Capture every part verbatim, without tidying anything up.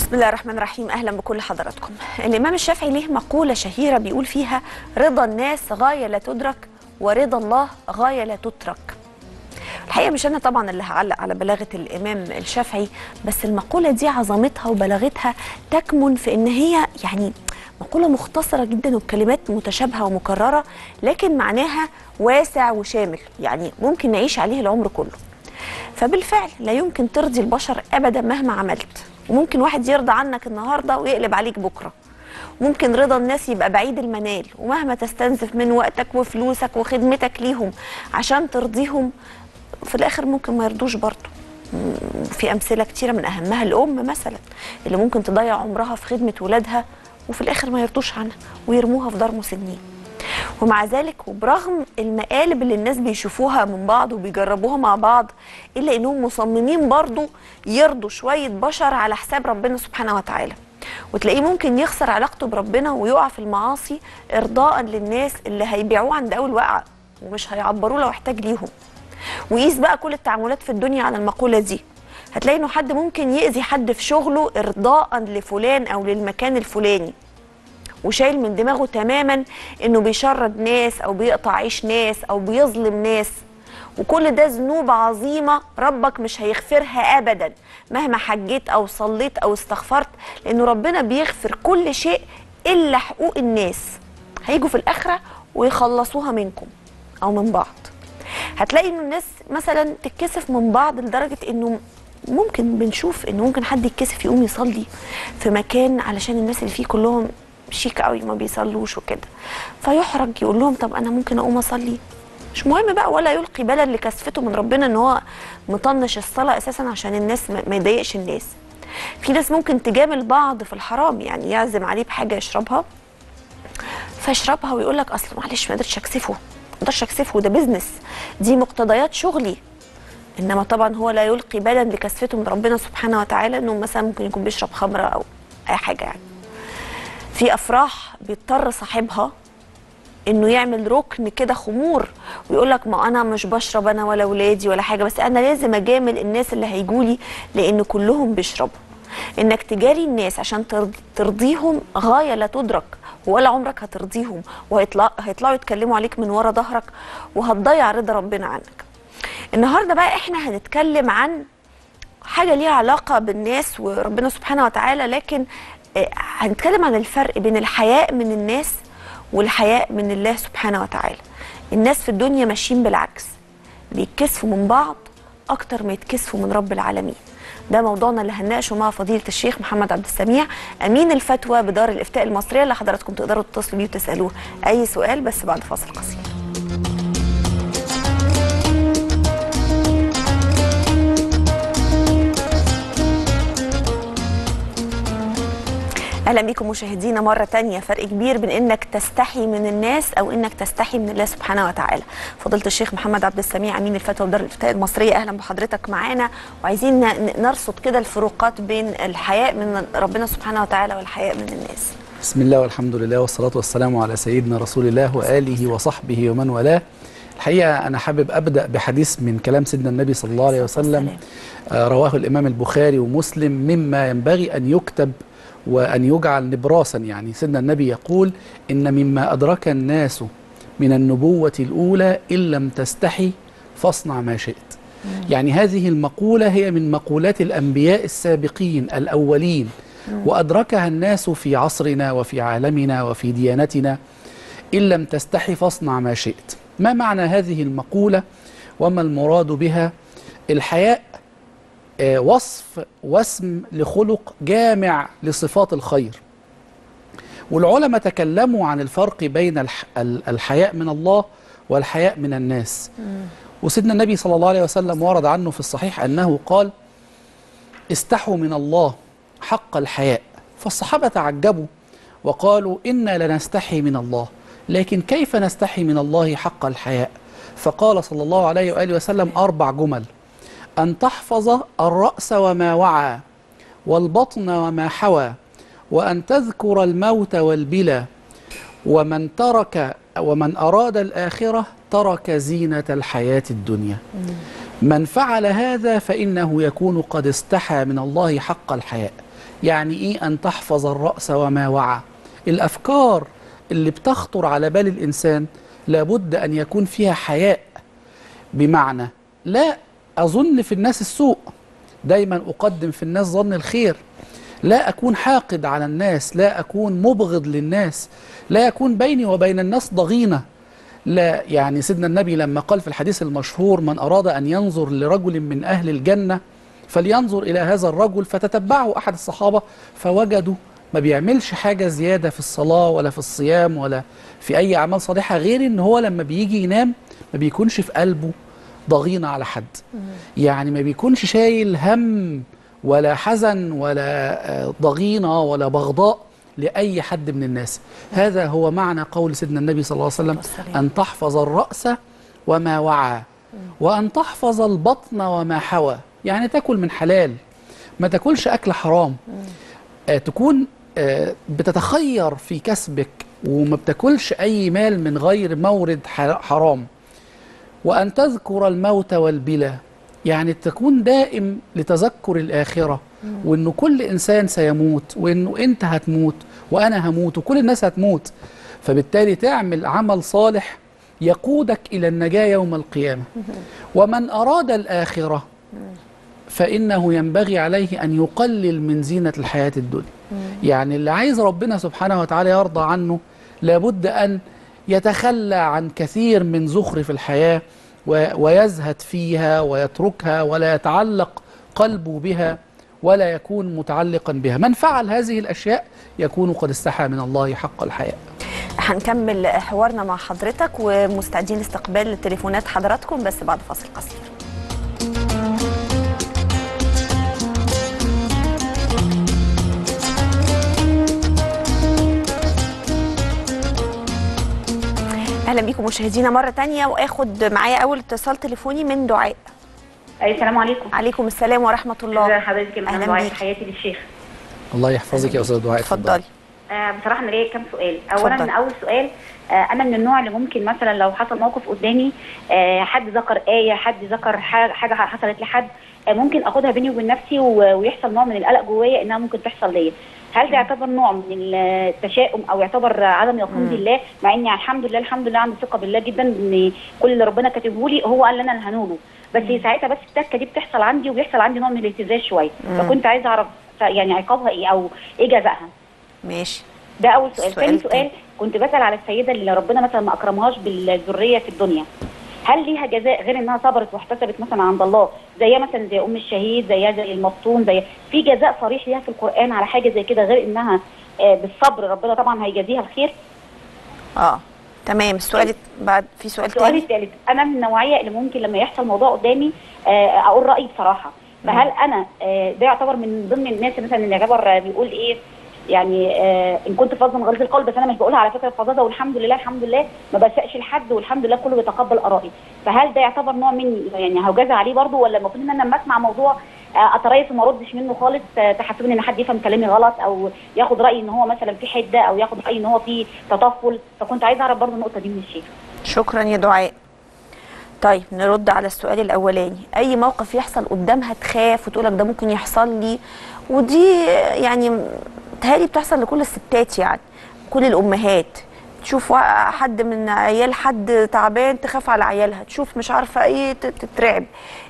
بسم الله الرحمن الرحيم. أهلا بكل حضراتكم. الإمام الشافعي ليه مقولة شهيرة بيقول فيها: رضا الناس غاية لا تدرك ورضا الله غاية لا تترك. الحقيقة مش أنا طبعا اللي هعلق على بلاغة الإمام الشافعي، بس المقولة دي عظمتها وبلاغتها تكمن في إن هي يعني مقولة مختصرة جدا وبكلمات متشابهة ومكررة، لكن معناها واسع وشامل، يعني ممكن نعيش عليه العمر كله. فبالفعل لا يمكن ترضي البشر أبدا مهما عملت، وممكن واحد يرضى عنك النهاردة ويقلب عليك بكرة. ممكن رضا الناس يبقى بعيد المنال، ومهما تستنزف من وقتك وفلوسك وخدمتك ليهم عشان ترضيهم، في الآخر ممكن ما يرضوش برضه. في أمثلة كتيرة من أهمها الأم مثلا، اللي ممكن تضيع عمرها في خدمة ولادها وفي الآخر ما يرضوش عنها ويرموها في دار مسنين. ومع ذلك وبرغم المقالب اللي الناس بيشوفوها من بعض وبيجربوها مع بعض، إلا إنهم مصممين برضو يرضوا شوية بشر على حساب ربنا سبحانه وتعالى. وتلاقيه ممكن يخسر علاقته بربنا ويقع في المعاصي إرضاء للناس اللي هيبيعوه عند أول وقعة ومش هيعبروه لو احتاج ليهم. وقيس بقى كل التعاملات في الدنيا على المقولة دي، هتلاقي إنه حد ممكن يأذي حد في شغله إرضاء لفلان أو للمكان الفلاني، وشايل من دماغه تماما انه بيشرد ناس او بيقطع عيش ناس او بيظلم ناس. وكل ده ذنوب عظيمه ربك مش هيغفرها ابدا مهما حجيت او صليت او استغفرت، لانه ربنا بيغفر كل شيء الا حقوق الناس. هيجوا في الاخره ويخلصوها منكم او من بعض. هتلاقي انه الناس مثلا تتكسف من بعض لدرجه انه ممكن بنشوف انه ممكن حد يتكسف يقوم يصلي في مكان علشان الناس اللي فيه كلهم شيك قوي ما بيصلوش وكده، فيحرج يقول لهم طب انا ممكن اقوم اصلي؟ مش مهم بقى، ولا يلقي بالا لكسفته من ربنا ان هو مطنش الصلاه اساسا عشان الناس ما يضايقش الناس. في ناس ممكن تجامل بعض في الحرام، يعني يعزم عليه بحاجه يشربها فيشربها ويقول لك اصل معلش ما قدرتش اكسفه، ما قدرتش اكسفه، ده بيزنس، دي مقتضيات شغلي. انما طبعا هو لا يلقي بالا لكسفته من ربنا سبحانه وتعالى انه مثلا ممكن يكون بيشرب خمره او اي حاجه. يعني في افراح بيضطر صاحبها انه يعمل ركن كده خمور ويقول لك ما انا مش بشرب انا ولا ولادي ولا حاجه، بس انا لازم اجامل الناس اللي هيجولي لان كلهم بيشربوا. انك تجاري الناس عشان ترضيهم غايه لا تدرك، ولا عمرك هترضيهم، وهيطلع هيطلعوا يتكلموا عليك من ورا ظهرك وهتضيع رضا ربنا عنك. النهارده بقى احنا هنتكلم عن حاجه ليها علاقه بالناس وربنا سبحانه وتعالى، لكن هنتكلم عن الفرق بين الحياء من الناس والحياء من الله سبحانه وتعالى. الناس في الدنيا ماشيين بالعكس، بيتكسفوا من بعض اكتر ما يتكسفوا من رب العالمين. ده موضوعنا اللي هنناقشه مع فضيلة الشيخ محمد عبد السميع، امين الفتوى بدار الافتاء المصريه، اللي حضراتكم تقدروا تتصلوا بيه وتسالوه اي سؤال بس بعد فاصل قصير. اهلا بيكم مشاهدينا مره تانية. فرق كبير بين انك تستحي من الناس او انك تستحي من الله سبحانه وتعالى. فضيله الشيخ محمد عبد السميع امين الفتوى بدار الافتاء المصريه، اهلا بحضرتك معانا، وعايزين نرصد كده الفروقات بين الحياء من ربنا سبحانه وتعالى والحياء من الناس. بسم الله والحمد لله والصلاه والسلام على سيدنا رسول الله واله وصحبه ومن والاه. الحقيقه انا حابب ابدا بحديث من كلام سيدنا النبي صلى الله عليه وسلم، آه رواه الامام البخاري ومسلم، مما ينبغي ان يكتب وأن يجعل نبراسا. يعني سيدنا النبي يقول: إن مما أدرك الناس من النبوة الأولى إن لم تستحي فاصنع ما شئت. مم. يعني هذه المقولة هي من مقولات الأنبياء السابقين الأولين، مم. وأدركها الناس في عصرنا وفي عالمنا وفي ديانتنا. إن لم تستحي فاصنع ما شئت. ما معنى هذه المقولة وما المراد بها؟ الحياء وصف واسم لخلق جامع لصفات الخير. والعلماء تكلموا عن الفرق بين الحياء من الله والحياء من الناس. وسيدنا النبي صلى الله عليه وسلم ورد عنه في الصحيح أنه قال: استحوا من الله حق الحياء. فالصحابة تعجبوا وقالوا: إنا لنستحي من الله، لكن كيف نستحي من الله حق الحياء؟ فقال صلى الله عليه وآله وسلم أربع جمل: أن تحفظ الرأس وما وعى، والبطن وما حوى، وأن تذكر الموت والبلى، ومن ترك ومن أراد الآخرة ترك زينة الحياة الدنيا. من فعل هذا فإنه يكون قد استحى من الله حق الحياء. يعني إيه أن تحفظ الرأس وما وعى؟ الأفكار اللي بتخطر على بال الإنسان لابد أن يكون فيها حياء، بمعنى لا أظن في الناس السوء، دايما أقدم في الناس ظن الخير، لا أكون حاقد على الناس، لا أكون مبغض للناس، لا يكون بيني وبين الناس ضغينة. لا يعني سيدنا النبي لما قال في الحديث المشهور: من أراد أن ينظر لرجل من أهل الجنة فلينظر إلى هذا الرجل، فتتبعه أحد الصحابة فوجدوا ما بيعملش حاجة زيادة في الصلاة ولا في الصيام ولا في أي أعمال صالحة، غير إن هو لما بيجي ينام ما بيكونش في قلبه ضغينة على حد، يعني ما بيكونش شايل هم ولا حزن ولا ضغينة ولا بغضاء لأي حد من الناس. هذا هو معنى قول سيدنا النبي صلى الله عليه وسلم: أن تحفظ الرأس وما وعى، وأن تحفظ البطن وما حوى، يعني تأكل من حلال، ما تأكلش أكل حرام، آه تكون آه بتتخير في كسبك وما بتأكلش أي مال من غير مورد حرام، وأن تذكر الموت والبلى، يعني تكون دائم لتذكر الآخرة، وأنه كل إنسان سيموت، وأنه أنت هتموت وأنا هموت وكل الناس هتموت، فبالتالي تعمل عمل صالح يقودك إلى النجاة يوم القيامة. ومن أراد الآخرة فإنه ينبغي عليه أن يقلل من زينة الحياة الدنيا. يعني اللي عايز ربنا سبحانه وتعالى يرضى عنه لابد أن يتخلى عن كثير من زخرف الحياة ويزهد فيها ويتركها ولا يتعلق قلبه بها ولا يكون متعلقا بها. من فعل هذه الأشياء يكون قد استحى من الله حق الحياء. هنكمل حوارنا مع حضرتك ومستعدين لاستقبال تليفونات حضراتكم بس بعد فاصل قصير. اهلا بيكم مشاهدينا مره تانية، واخد معايا اول اتصال تليفوني من دعاء. اي السلام عليكم. عليكم السلام ورحمه الله. ازي حضرتك يا اهلا دعاء، بيك. تحياتي للشيخ. الله يحفظك يا استاذ دعاء. اتفضلي. آه بصراحه انا ليا كام سؤال. اولا فضل. من اول سؤال، آه انا من النوع اللي ممكن مثلا لو حصل موقف قدامي، آه حد ذكر ايه، حد ذكر حاجه حصلت لحد، آه ممكن اخدها بيني وبين نفسي ويحصل نوع من القلق جوايا انها ممكن تحصل ليا. هل ده يعتبر نوع من التشاؤم او يعتبر عدم يقين بالله، مع اني الحمد لله الحمد لله عندي ثقه بالله جدا ان كل اللي ربنا كاتبه لي هو اللي انا هنوله، بس ساعتها بس التكه دي بتحصل عندي وبيحصل عندي نوع من الاهتزاز شويه، فكنت عايزه اعرف يعني عقابها ايه او ايه جزائها. ماشي. ده اول سؤال. ثاني سؤال، كنت بسال على السيده اللي ربنا مثلا ما اكرمهاش بالذريه في الدنيا، هل ليها جزاء غير انها صبرت واحتسبت مثلا عند الله، زيها مثلا زي ام الشهيد، زيها زي المفتون، زي في جزاء صريح ليها في القران على حاجه زي كده غير انها آه بالصبر ربنا طبعا هيجازيها الخير؟ اه تمام. السؤال بعد في سؤال السؤال تاني. الثالث، انا من النوعيه اللي ممكن لما يحصل موضوع قدامي آه اقول رايي بصراحه، فهل انا آه ده يعتبر من ضمن الناس مثلا اللي يعتبر بيقول ايه يعني آه ان كنت فظا غليظ القلب، بس انا مش بقولها على فكره فظاظه، والحمد لله الحمد لله ما بسأش لحد والحمد لله كله بيتقبل ارائي، فهل ده يعتبر نوع مني يعني هجازى عليه برضه، ولا المفروض ان انا لما اسمع موضوع آه اتريث وما اردش منه خالص آه تحسبني ان حد يفهم كلامي غلط او ياخد رايي ان هو مثلا في حده او ياخد رايي ان هو في تطفل؟ فكنت عايزه اعرف برضه النقطه دي من الشيخ. شكرا يا دعاء. طيب نرد على السؤال الاولاني. اي موقف يحصل قدامها تخاف وتقول لك ده ممكن يحصل لي، ودي يعني تهيألي بتحصل لكل الستات، يعني كل الامهات تشوف حد من عيال حد تعبان تخاف على عيالها، تشوف مش عارفه ايه تترعب.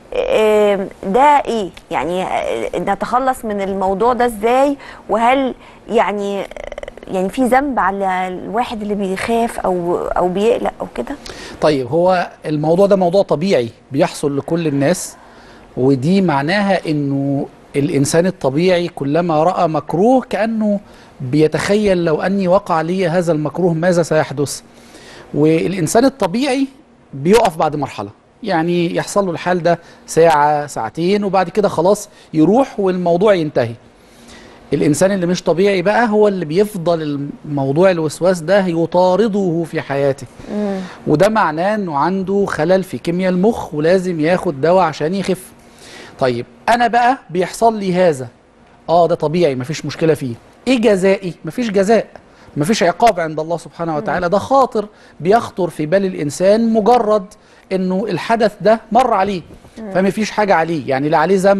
ده ايه يعني نتخلص من الموضوع ده ازاي؟ وهل يعني يعني في ذنب على الواحد اللي بيخاف او او بيقلق او كده؟ طيب هو الموضوع ده موضوع طبيعي بيحصل لكل الناس، ودي معناها انه الانسان الطبيعي كلما راى مكروه كانه بيتخيل لو اني وقع لي هذا المكروه ماذا سيحدث. والانسان الطبيعي بيقف بعد مرحله، يعني يحصل له الحال ده ساعه ساعتين وبعد كده خلاص يروح والموضوع ينتهي. الإنسان اللي مش طبيعي بقى هو اللي بيفضل الموضوع الوسواس ده يطارده في حياته، مم. وده معناه أنه عنده خلل في كيمياء المخ ولازم ياخد دواء عشان يخف. طيب أنا بقى بيحصل لي هذا، آه ده طبيعي مفيش مشكلة فيه. إيه جزائي؟ مفيش جزاء، مفيش عقاب عند الله سبحانه وتعالى، ده خاطر بيخطر في بال الإنسان مجرد أنه الحدث ده مر عليه، فمفيش حاجة عليه، يعني لا عليه ذنب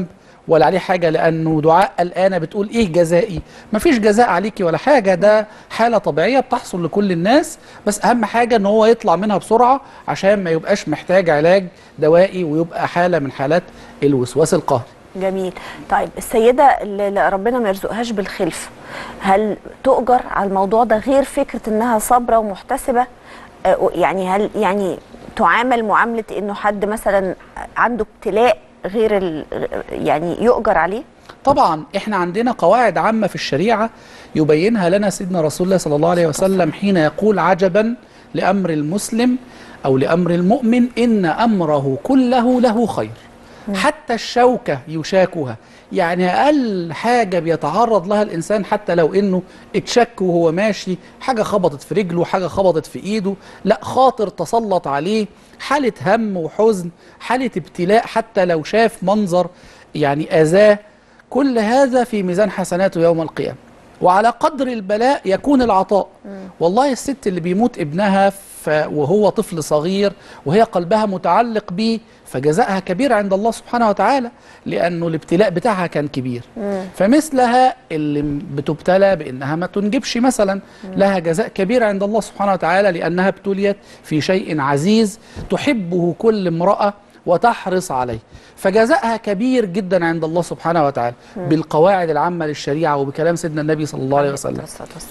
ولا عليه حاجة، لأنه دعاء قلقانة بتقول إيه جزائي؟ مفيش جزاء عليكي ولا حاجة، ده حالة طبيعية بتحصل لكل الناس، بس أهم حاجة إن هو يطلع منها بسرعة عشان ما يبقاش محتاج علاج دوائي ويبقى حالة من حالات الوسواس القهري. جميل. طيب السيدة اللي ربنا ما يرزقهاش بالخلف، هل تؤجر على الموضوع ده غير فكرة إنها صابرة ومحتسبة؟ يعني هل يعني تعامل معاملة إنه حد مثلا عنده ابتلاء غير ال يعني يؤجر عليه؟ طبعا احنا عندنا قواعد عامة في الشريعة يبينها لنا سيدنا رسول الله صلى الله عليه وسلم حين يقول عجبا لأمر المسلم أو لأمر المؤمن إن أمره كله له خير، حتى الشوكة يشاكها، يعني أقل حاجة بيتعرض لها الإنسان حتى لو إنه اتشك وهو ماشي، حاجة خبطت في رجله، حاجة خبطت في إيده، لا خاطر تسلط عليه، حالة هم وحزن، حالة ابتلاء، حتى لو شاف منظر يعني أذاه، كل هذا في ميزان حسناته يوم القيامة. وعلى قدر البلاء يكون العطاء. والله الست اللي بيموت ابنها وهو طفل صغير وهي قلبها متعلق به، فجزاءها كبير عند الله سبحانه وتعالى، لأنه الابتلاء بتاعها كان كبير. مم. فمثلها اللي بتبتلى بأنها ما تنجبش مثلا، مم. لها جزاء كبير عند الله سبحانه وتعالى، لأنها ابتليت في شيء عزيز تحبه كل امرأة وتحرص عليه، فجزاءها كبير جدا عند الله سبحانه وتعالى. مم. بالقواعد العامة للشريعة وبكلام سيدنا النبي صلى الله عليه وسلم.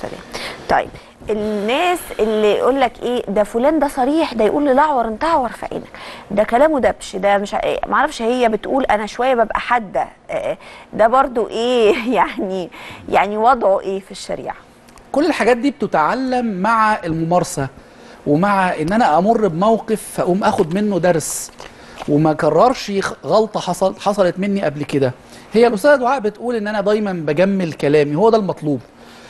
طيب الناس اللي يقول لك ايه ده فلان ده صريح، ده يقول لي لعور انت عور في عينك، ده كلامه دبش، ده مش ما اعرفش، هي بتقول انا شويه ببقى حاده، ده برضو ايه يعني يعني وضعه ايه في الشريعه؟ كل الحاجات دي بتتعلم مع الممارسه، ومع ان انا امر بموقف فاقوم اخد منه درس وما كررش غلطه حصل حصلت مني قبل كده. هي الاستاذه دعاء بتقول ان انا دايما بجمل كلامي، هو ده المطلوب.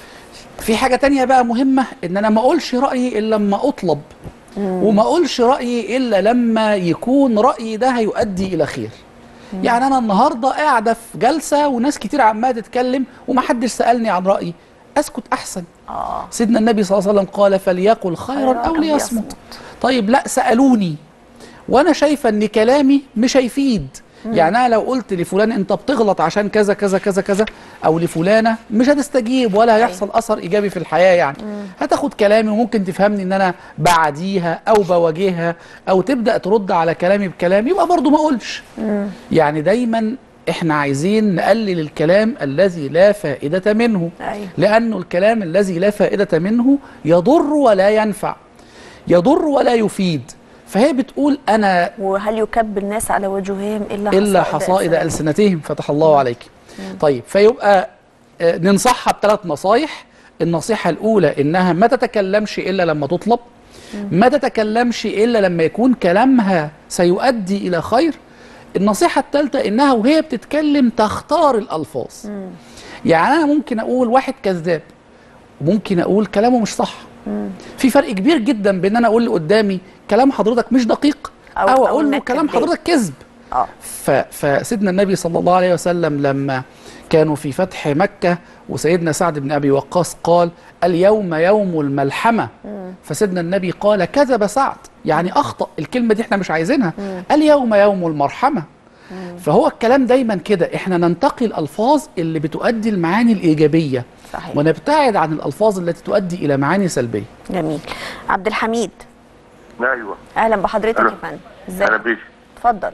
في حاجة تانية بقى مهمة، ان انا ما اقولش رأيي الا لما اطلب، مم. وما اقولش رأيي الا لما يكون رأيي ده هيؤدي الى خير. مم. يعني انا النهاردة قاعدة في جلسة وناس كتير عمالة تتكلم ومحدش سألني عن رأيي، اسكت احسن. آه. سيدنا النبي صلى الله عليه وسلم قال فليقل خيرا او ليصمت. طيب لا سألوني وانا شايفة ان كلامي مش هيفيد، يعني أنا لو قلت لفلان أنت بتغلط عشان كذا كذا كذا كذا، أو لفلانة مش هتستجيب ولا هيحصل أثر إيجابي في الحياة، يعني مم. هتاخد كلامي وممكن تفهمني إن أنا بعديها أو بواجهها أو تبدأ ترد على كلامي بكلام، يبقى برضو ما أقولش. يعني دايما إحنا عايزين نقلل الكلام الذي لا فائدة منه. أي. لأنه الكلام الذي لا فائدة منه يضر ولا ينفع، يضر ولا يفيد. فهي بتقول أنا وهل يكب الناس على وجوههم إلا, إلا حصائد ألسنتهم فتح الله عليك. مم. طيب فيبقى ننصحها بثلاث نصايح. النصيحة الأولى إنها ما تتكلمش إلا لما تطلب، مم. ما تتكلمش إلا لما يكون كلامها سيؤدي إلى خير. النصيحة الثالثة إنها وهي بتتكلم تختار الألفاظ. مم. يعني أنا ممكن أقول واحد كذاب، وممكن أقول كلامه مش صح. مم. في فرق كبير جدا بين أنا أقول اللي قدامي كلام حضرتك مش دقيق أو, أو أقول له كلام حضرتك كذب. آه. فسيدنا النبي صلى الله عليه وسلم لما كانوا في فتح مكة وسيدنا سعد بن أبي وقاص قال اليوم يوم الملحمة، مم. فسيدنا النبي قال كذب سعد، يعني أخطأ، الكلمة دي احنا مش عايزينها. مم. اليوم يوم المرحمة. مم. فهو الكلام دايما كده، احنا ننتقي الألفاظ اللي بتؤدي المعاني الإيجابية. صحيح. ونبتعد عن الألفاظ التي تؤدي إلى معاني سلبية. جميل. عبد الحميد. ايوه اهلا بحضرتك يا فندم. ازيك؟ اهلا بيك. اتفضل.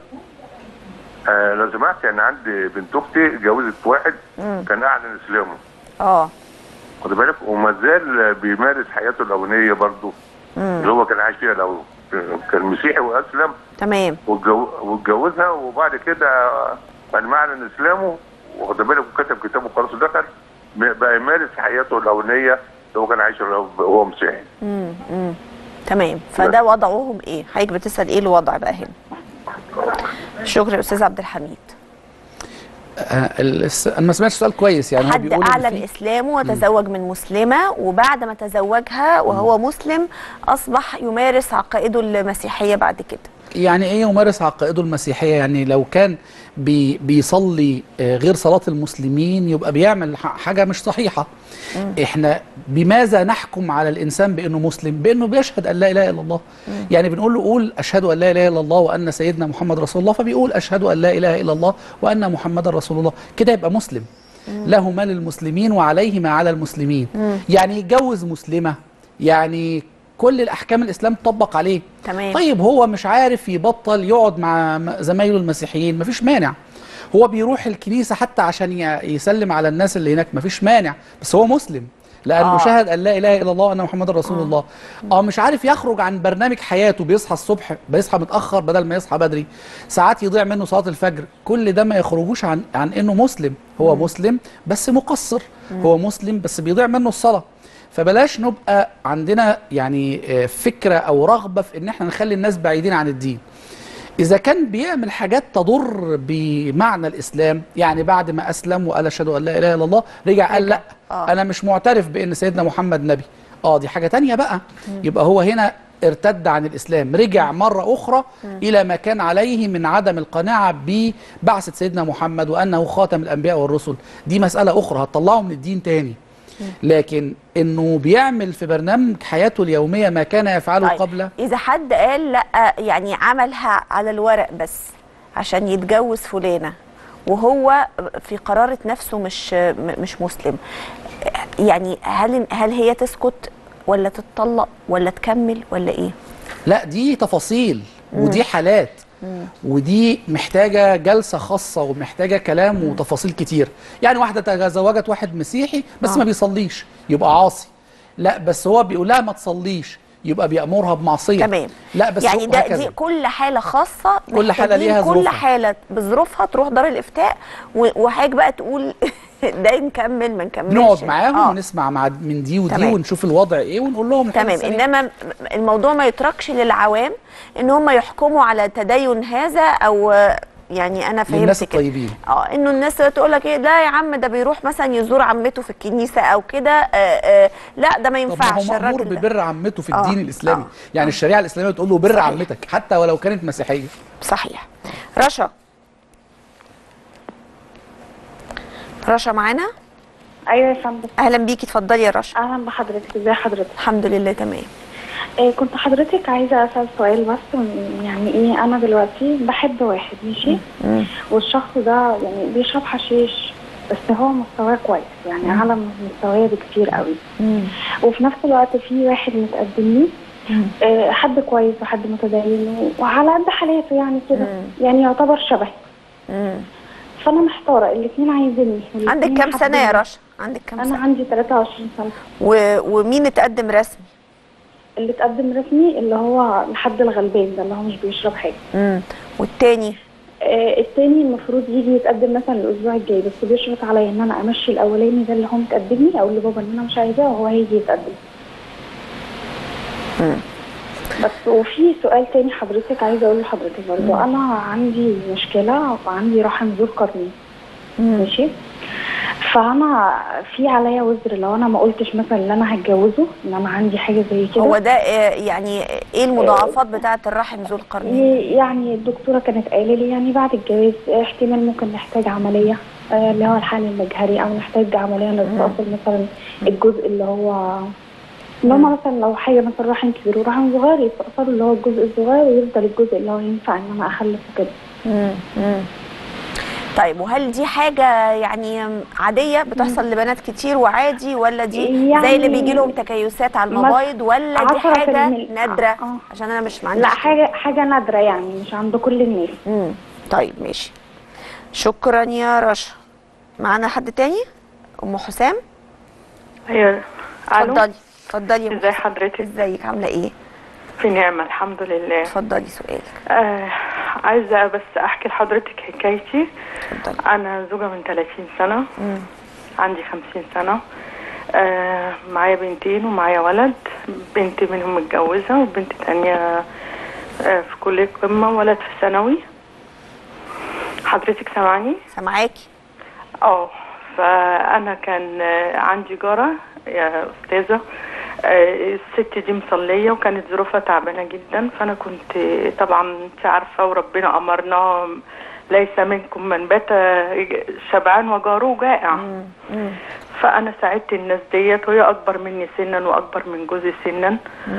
آه لو سمحت، انا عندي بنت اختي اتجوزت واحد مم. كان اعلن اسلامه. اه خد بالك، وما زال بيمارس حياته الاولانيه برضه اللي هو كان عايش فيها الاول، كان مسيحي واسلم. تمام. واتجوزها وبعد كده بعد ما اعلن اسلامه واخد بالك وكتب كتابه خلاص ودخل بقى يمارس حياته الاولانيه اللي هو كان عايش وهو مسيحي. امم امم تمام. فده وضعهم ايه؟ حضرتك بتسال ايه الوضع بقى هنا؟ شكرا يا استاذ عبد الحميد. انا ما سمعتش سؤال كويس. يعني حد اعلن اسلامه وتزوج من مسلمه، وبعد ما تزوجها وهو مسلم اصبح يمارس عقائده المسيحيه بعد كده. يعني ايه يمارس عقائده المسيحيه؟ يعني لو كان بي بيصلي غير صلاه المسلمين يبقى بيعمل حاجه مش صحيحه. مم. احنا بماذا نحكم على الانسان بانه مسلم؟ بانه بيشهد ان لا اله الا الله. مم. يعني بنقول له قول اشهد ان لا اله الا الله وان سيدنا محمد رسول الله، فبيقول اشهد ان لا اله الا الله وان محمد رسول الله، كده يبقى مسلم. مم. له ما للمسلمين وعليه ما على المسلمين. مم. يعني يتجوز مسلمه، يعني كل الاحكام الاسلام تطبق عليه. تمام. طيب هو مش عارف يبطل يقعد مع زمايله المسيحيين، مفيش مانع. هو بيروح الكنيسه حتى عشان يسلم على الناس اللي هناك، مفيش مانع، بس هو مسلم لانه آه. شهد ان لا اله الا الله وان محمد رسول آه. الله. اه مش عارف يخرج عن برنامج حياته، بيصحى الصبح بيصحى متاخر بدل ما يصحى بدري، ساعات يضيع منه صلاه الفجر، كل ده ما يخرجوش عن عن انه مسلم. هو مم. مسلم بس مقصر. مم. هو مسلم بس بيضيع منه الصلاه. فبلاش نبقى عندنا يعني فكرة أو رغبة في إن احنا نخلي الناس بعيدين عن الدين. إذا كان بيعمل حاجات تضر بمعنى الإسلام، يعني بعد ما أسلم وقال أشهد أن لا إله إلا الله رجع قال لا آه. أنا مش معترف بأن سيدنا محمد نبي، آه دي حاجة تانية بقى. يبقى هو هنا ارتد عن الإسلام، رجع مرة أخرى إلى ما كان عليه من عدم القناعة ببعثة سيدنا محمد وأنه خاتم الأنبياء والرسل. دي مسألة أخرى هتطلعه من الدين تاني. لكن انه بيعمل في برنامج حياته اليوميه ما كان يفعله طيب. قبل. اذا حد قال لا يعني عملها على الورق بس عشان يتجوز فلانه وهو في قرارة نفسه مش مش مسلم، يعني هل هل هي تسكت ولا تتطلق ولا تكمل ولا ايه؟ لا دي تفاصيل ودي حالات. مم. ودي محتاجة جلسة خاصة ومحتاجة كلام مم. وتفاصيل كتير. يعني واحدة تزوجت واحد مسيحي بس آه. ما بيصليش يبقى عاصي، لا بس هو بيقول لها ما تصليش يبقى بيأمرها بمعصية. تمام. لا بس يعني ده دي كل حالة خاصة، كل حالة ليها ظروفها، كل حالة بظروفها تروح دار الإفتاء وحاجة بقى تقول ده نكمل ما نكملش، نقعد معاهم آه. ونسمع مع من دي ودي تمام. ونشوف الوضع ايه ونقول لهم تمام. انما الموضوع ما يتركش للعوام ان هم يحكموا على تدين هذا، او يعني انا فهمت الناس الطيبين اه انه الناس تقول لك ايه لا يا عم ده بيروح مثلا يزور عمته في الكنيسه او كده، آه آه لا ده ما ينفعش. طب هو مأمور ببر عمته في الدين آه. الاسلامي آه. يعني آه. الشريعه الاسلاميه بتقول له بر صحيح. عمتك حتى ولو كانت مسيحيه. صحيح. رشا رشا معانا؟ ايوه يا فندم. اهلا بيكي، اتفضلي يا رشا. اهلا بحضرتك، ازي حضرتك؟ الحمد لله تمام. إيه كنت حضرتك عايزه اسال سؤال بس، يعني ايه انا دلوقتي بحب واحد ماشي مم. والشخص ده يعني بيشرب حشيش بس هو مستواه كويس، يعني مم. اعلى من مستواه بكتير قوي. مم. وفي نفس الوقت في واحد متقدم لي إيه حد كويس وحد متدين وعلى قد حالاته يعني كده، يعني يعتبر شبهي. مم. فانا محتاره الاثنين عايزيني. عندك كام سنه يا رشا؟ عندك كام أنا سنه؟ انا عندي ثلاثة وعشرين سنه. و... ومين اتقدم رسمي؟ اللي اتقدم رسمي اللي هو الحد الغلبان ده اللي هو مش بيشرب حاجه. امم والتاني؟ آه التاني المفروض يجي يتقدم مثلا الاسبوع الجاي، بس بيشرط عليا ان انا امشي الاولاني ده اللي هو متقدم لي، اقول لبابا ان انا مش عايزاه وهو هيجي يتقدم. امم بس وفي سؤال تاني حضرتك عايزه اقول لحضرتك برضه، انا عندي مشكله وعندي رحم ذو القرنين ماشي، فانا في عليا وزر لو انا ما قلتش مثلا ان انا هتجوزه ان انا عندي حاجه زي كده. هو ده يعني ايه المضاعفات بتاعه الرحم ذو القرنين؟ يعني الدكتوره كانت قايله لي يعني بعد الجواز احتمال ممكن نحتاج عمليه اللي هو الحقن المجهري، او نحتاج عمليه لاستئصال مثلا الجزء اللي هو اللي هما مثلا لو حاجه مثلا رحم كبير ورحم صغير يستأصلوا اللي هو الجزء الصغير ويفضل الجزء اللي هو ينفع ان انا اخلفه كده. امم طيب وهل دي حاجة يعني عادية بتحصل لبنات كتير وعادي، ولا دي يعني زي اللي بيجي لهم تكيسات على المبايض، ولا دي حاجة نادرة؟ آه. عشان أنا مش معنديش. لا حاجة حاجة نادرة يعني مش عند كل الناس. امم طيب ماشي، شكرا يا رشا. معانا حد تاني؟ أم حسام؟ أيوه اتفضلي اتفضلي. ازي حضرتك؟ ازيك عاملة ايه؟ في نعمة الحمد لله. اتفضلي سؤالك. آه عايزة بس احكي لحضرتك حكايتي. اتفضلي. انا زوجة من ثلاثين سنة. مم. عندي خمسين سنة. آه معايا بنتين ومعايا ولد، بنت منهم متجوزة وبنت تانية آه في كلية قمة، ولد في ثانوي. حضرتك سامعاني؟ سامعاكي. اه فانا كان عندي جارة يا استاذة آه الست دي مصليه وكانت ظروفها تعبانه جدا، فانا كنت طبعا انت عارفه وربنا امرنا ليس منكم من بات شبعان وجاره جائع. فانا ساعدت الناس ديت، وهي اكبر مني سنا واكبر من جوزي سنا.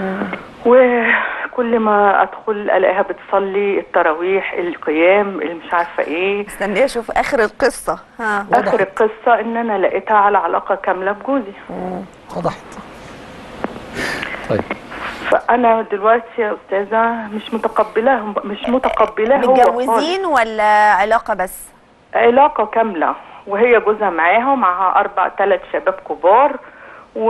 وكل ما ادخل الاقيها بتصلي التراويح، القيام، اللي مش عارفه ايه. استني اشوف اخر القصه. ها اخر القصه ان انا لقيتها على علاقه كامله بجوزي. وضحت. طيب فانا دلوقتي يا استاذه مش متقبلاه، مش متقبلاه. هو متجوزين ولا علاقه بس؟ علاقه كامله، وهي جوزها معاها ومعها اربع ثلاث شباب كبار، و...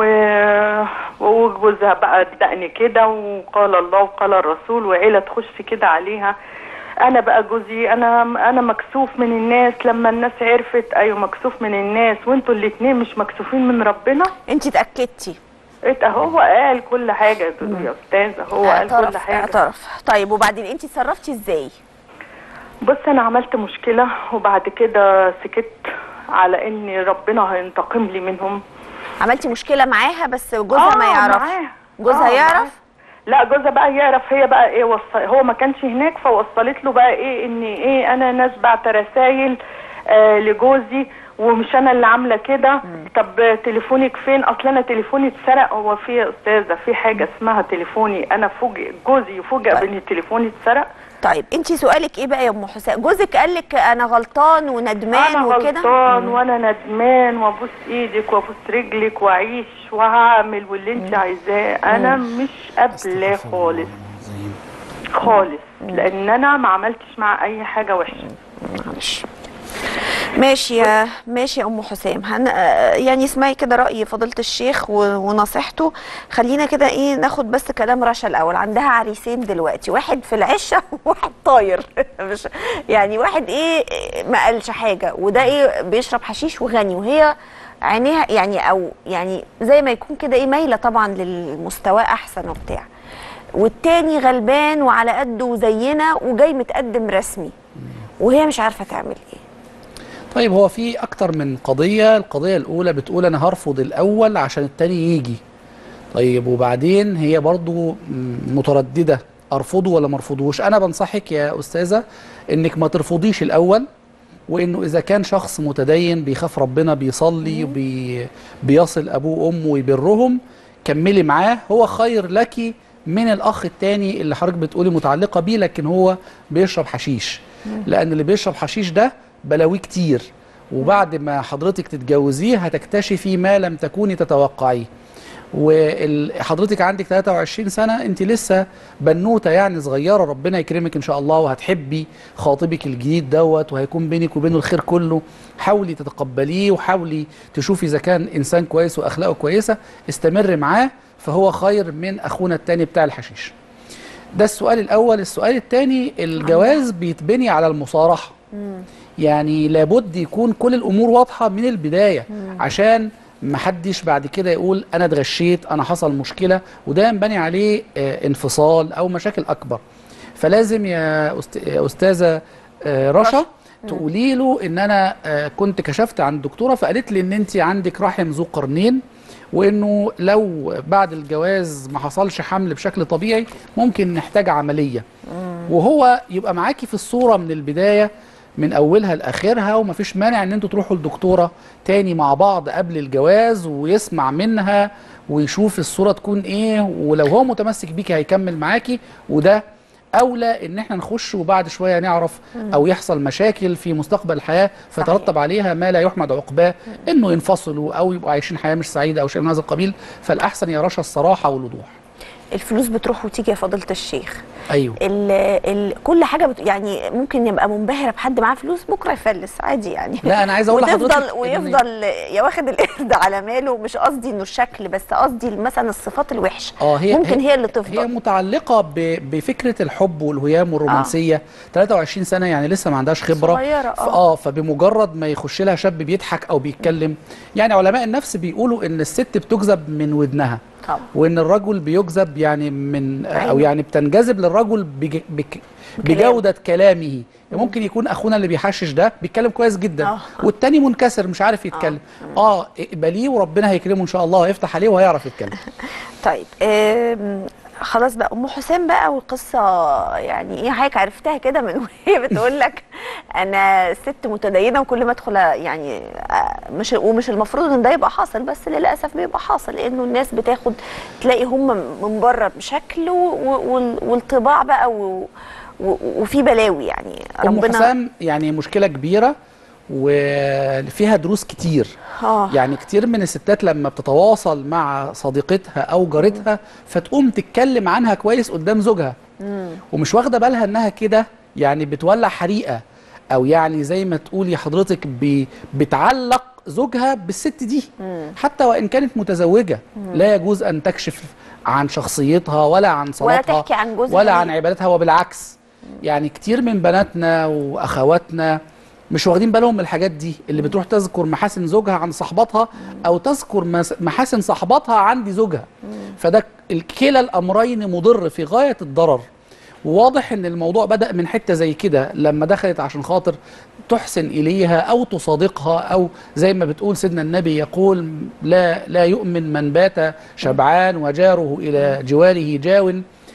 وجوزها بقى دقني كده وقال الله وقال الرسول، وعيله تخش كده عليها. انا بقى جوزي انا انا مكسوف من الناس، لما الناس عرفت ايوه مكسوف من الناس، وانتوا الاثنين مش مكسوفين من ربنا. انت اتاكدتي؟ هو قال كل حاجه يا استاذه، هو قال كل حاجه. اعترف. طيب وبعدين انت اتصرفتي ازاي؟ بص انا عملت مشكله، وبعد كده سكت على ان ربنا هينتقم لي منهم. عملتي مشكله معاها بس جوزها آه ما يعرفش؟ جوزها آه يعرف؟ معاه. لا جوزها بقى يعرف. هي بقى ايه وص... هو ما كانش هناك، فوصلت له بقى ايه ان ايه انا ناس بعت رسايل آه لجوزي ومش انا اللي عامله كده. طب تليفونك فين؟ اصل انا تليفوني اتسرق. هو في يا استاذه في حاجه اسمها تليفوني انا فوجئ، جوزي يفوجئ طيب. بان تليفوني اتسرق. طيب انت سؤالك ايه بقى يا ام حسام؟ جوزك قال لك انا غلطان وندمان أنا وكده؟ انا غلطان وانا ندمان، وابوس ايدك وابوس رجلك واعيش وهعمل واللي انت عايزاه. انا مش قابله خالص خالص، لان انا ما عملتش مع اي حاجه وحشه. معلش ماشي يا ماشي يا ام حسام. هن... يعني اسمعي كده راي فضيله الشيخ و... ونصيحته. خلينا كده ايه ناخد بس كلام رشا الاول. عندها عريسين دلوقتي، واحد في العشه وواحد طاير مش يعني واحد ايه ما قالش حاجه، وده ايه بيشرب حشيش وغني، وهي عينيها يعني او يعني زي ما يكون كده ايه مايله طبعا للمستوى احسن وبتاع، والتاني غلبان وعلى قده زينا وجاي متقدم رسمي، وهي مش عارفه تعمل ايه. طيب هو في أكتر من قضية. القضية الأولى بتقول أنا هرفض الأول عشان التاني يجي. طيب وبعدين هي برضو مترددة أرفضه ولا مرفضوش. أنا بنصحك يا أستاذة إنك ما ترفضيش الأول، وإنه إذا كان شخص متدين بيخاف ربنا بيصلي بي بيصل أبوه وأمه ويبرهم، كملي معاه، هو خير لك من الأخ التاني اللي حضرتك بتقولي متعلقة بيه لكن هو بيشرب حشيش. لأن اللي بيشرب حشيش ده بلاوي كتير، وبعد ما حضرتك تتجوزيه هتكتشفي ما لم تكوني تتوقعيه. وحضرتك عندك ثلاثة وعشرين سنة، انت لسه بنوته يعني صغيرة، ربنا يكرمك ان شاء الله وهتحبي خاطبك الجديد دوت وهيكون بينك وبينه الخير كله. حاولي تتقبليه وحاولي تشوفي اذا كان انسان كويس واخلاقه كويسة، استمر معاه، فهو خير من اخونا التاني بتاع الحشيش. ده السؤال الاول. السؤال الثاني، الجواز بيتبني على المصارحة. يعني لابد يكون كل الامور واضحه من البدايه عشان ما حدش بعد كده يقول انا اتغشيت، انا حصل مشكله، وده ينبني عليه آه انفصال او مشاكل اكبر. فلازم يا استاذه آه رشا تقولي له ان انا آه كنت كشفت عن الدكتوره فقالت لي ان انت عندك رحم ذو قرنين، وانه لو بعد الجواز ما حصلش حمل بشكل طبيعي ممكن نحتاج عمليه، وهو يبقى معاكي في الصوره من البدايه من اولها لاخرها، ومفيش مانع ان انتوا تروحوا لدكتوره تاني مع بعض قبل الجواز ويسمع منها ويشوف الصوره تكون ايه، ولو هو متمسك بيكي هيكمل معاكي، وده اولى ان احنا نخش وبعد شويه نعرف او يحصل مشاكل في مستقبل الحياه فترتب عليها ما لا يحمد عقباه، انه ينفصلوا او يبقوا عايشين حياه مش سعيده او شيء من هذا القبيل. فالاحسن يا رشا الصراحه والوضوح. الفلوس بتروح وتيجي يا فضيله الشيخ. ايوه ال ال كل حاجه بت يعني ممكن يبقى منبهره بحد معاه فلوس بكره يفلس عادي يعني. لا انا عايز اقول لحضرتك ويفضل يا واخد القرد على ماله. مش قصدي انه الشكل بس، قصدي مثلا الصفات الوحشه اه هي ممكن هي, هي اللي تفضل. هي متعلقه بفكره الحب والهيام والرومانسيه. آه. ثلاثة وعشرين سنه يعني لسه ما عندهاش خبره صغيره اه اه فبمجرد ما يخش لها شاب بيضحك او بيتكلم، يعني علماء النفس بيقولوا ان الست بتجذب من ودنها. طبعا. وان الرجل بيجذب يعني من أيوة. او يعني بتنجذب للرجل بج... بج... بجوده كلامه. ممكن يكون اخونا اللي بيحشش ده بيتكلم كويس جدا أوه. والتاني منكسر مش عارف يتكلم. اه, آه اقبليه وربنا هيكرمه ان شاء الله وهيفتح عليه وهيعرف يتكلم. طيب آه خلاص بقى ام حسام بقى والقصه يعني ايه حضرتك عرفتها كده من وهي بتقول لك انا ست متدينه وكل ما ادخل يعني مش ومش المفروض ان ده يبقى حاصل بس للاسف بيبقى حاصل لانه الناس بتاخد تلاقي هم من بره بشكل والطباع بقى و وفي بلاوي يعني ربنا. ام حسام يعني مشكله كبيره وفيها دروس كتير. آه. يعني كتير من الستات لما بتتواصل مع صديقتها او جارتها فتقوم تتكلم عنها كويس قدام زوجها مم. ومش واخده بالها انها كده يعني بتولع حريقه او يعني زي ما تقولي حضرتك بتعلق زوجها بالست دي مم. حتى وان كانت متزوجه مم. لا يجوز ان تكشف عن شخصيتها ولا عن صلاتها ولا تحكي عن جوزها ولا عن عبادتها وبالعكس. يعني كتير من بناتنا واخواتنا مش واخدين بالهم من الحاجات دي اللي بتروح تذكر محاسن زوجها عن صاحباتها او تذكر محاسن صاحباتها عند زوجها. فده كلا الامرين مضر في غايه الضرر. وواضح ان الموضوع بدأ من حته زي كده لما دخلت عشان خاطر تحسن اليها او تصادقها او زي ما بتقول سيدنا النبي يقول لا لا يؤمن من بات شبعان وجاره الى جواره جاو.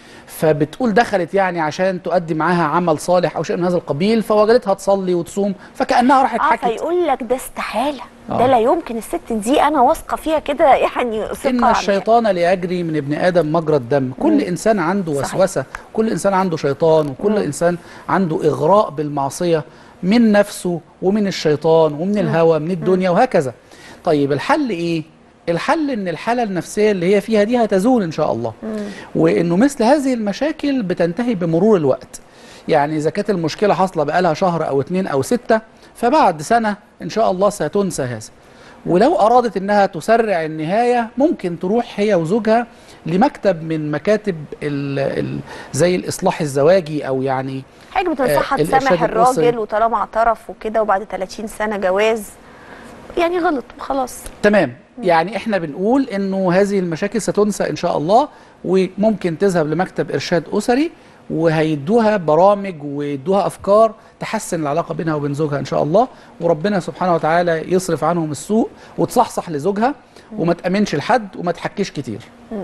فبتقول دخلت يعني عشان تؤدي معاها عمل صالح او شيء من هذا القبيل فوجدتها تصلي وتصوم فكأنها راحت حكت. اه فيقول لك ده استحاله آه. ده لا يمكن الست دي انا واثقه فيها كده يعني ثقه. ان الشيطان ليجري من ابن ادم مجرى الدم. كل مم. انسان عنده وسوسه، كل انسان عنده شيطان وكل مم. انسان عنده اغراء بالمعصيه من نفسه ومن الشيطان ومن الهوى من الدنيا وهكذا. طيب الحل ايه؟ الحل ان الحاله النفسيه اللي هي فيها دي هتزول ان شاء الله. مم. وانه مثل هذه المشاكل بتنتهي بمرور الوقت. يعني اذا كانت المشكله حاصله بقالها شهر او اتنين او سته فبعد سنه ان شاء الله ستنسى هذا. ولو ارادت انها تسرع النهايه ممكن تروح هي وزوجها لمكتب من مكاتب ال ال زي الاصلاح الزواجي او يعني حاجه بتنصحها آه تسامح الراجل وطالما اعترف وكده وبعد ثلاثين سنه جواز يعني غلط وخلاص. تمام. يعني احنا بنقول انه هذه المشاكل ستنسى ان شاء الله وممكن تذهب لمكتب ارشاد اسري وهيدوها برامج ويدوها افكار تحسن العلاقه بينها وبين زوجها ان شاء الله. وربنا سبحانه وتعالى يصرف عنهم السوء وتصحصح لزوجها وما تامنش لحد وما تحكيش كتير. مم.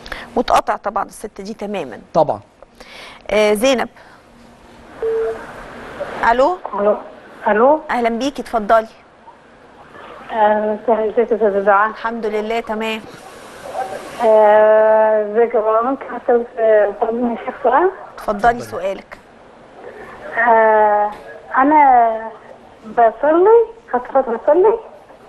وتقطع طبعا الست دي تماما. طبعا. آه زينب. الو. الو. الو. اهلا بيكي اتفضلي. ازيك يا استاذه دعاء؟ الحمد لله تمام. ازيك يا ممكن اسال طلبني الشيخ سؤال؟ اتفضلي سؤالك. آه انا بصلي خدت فتره بصلي.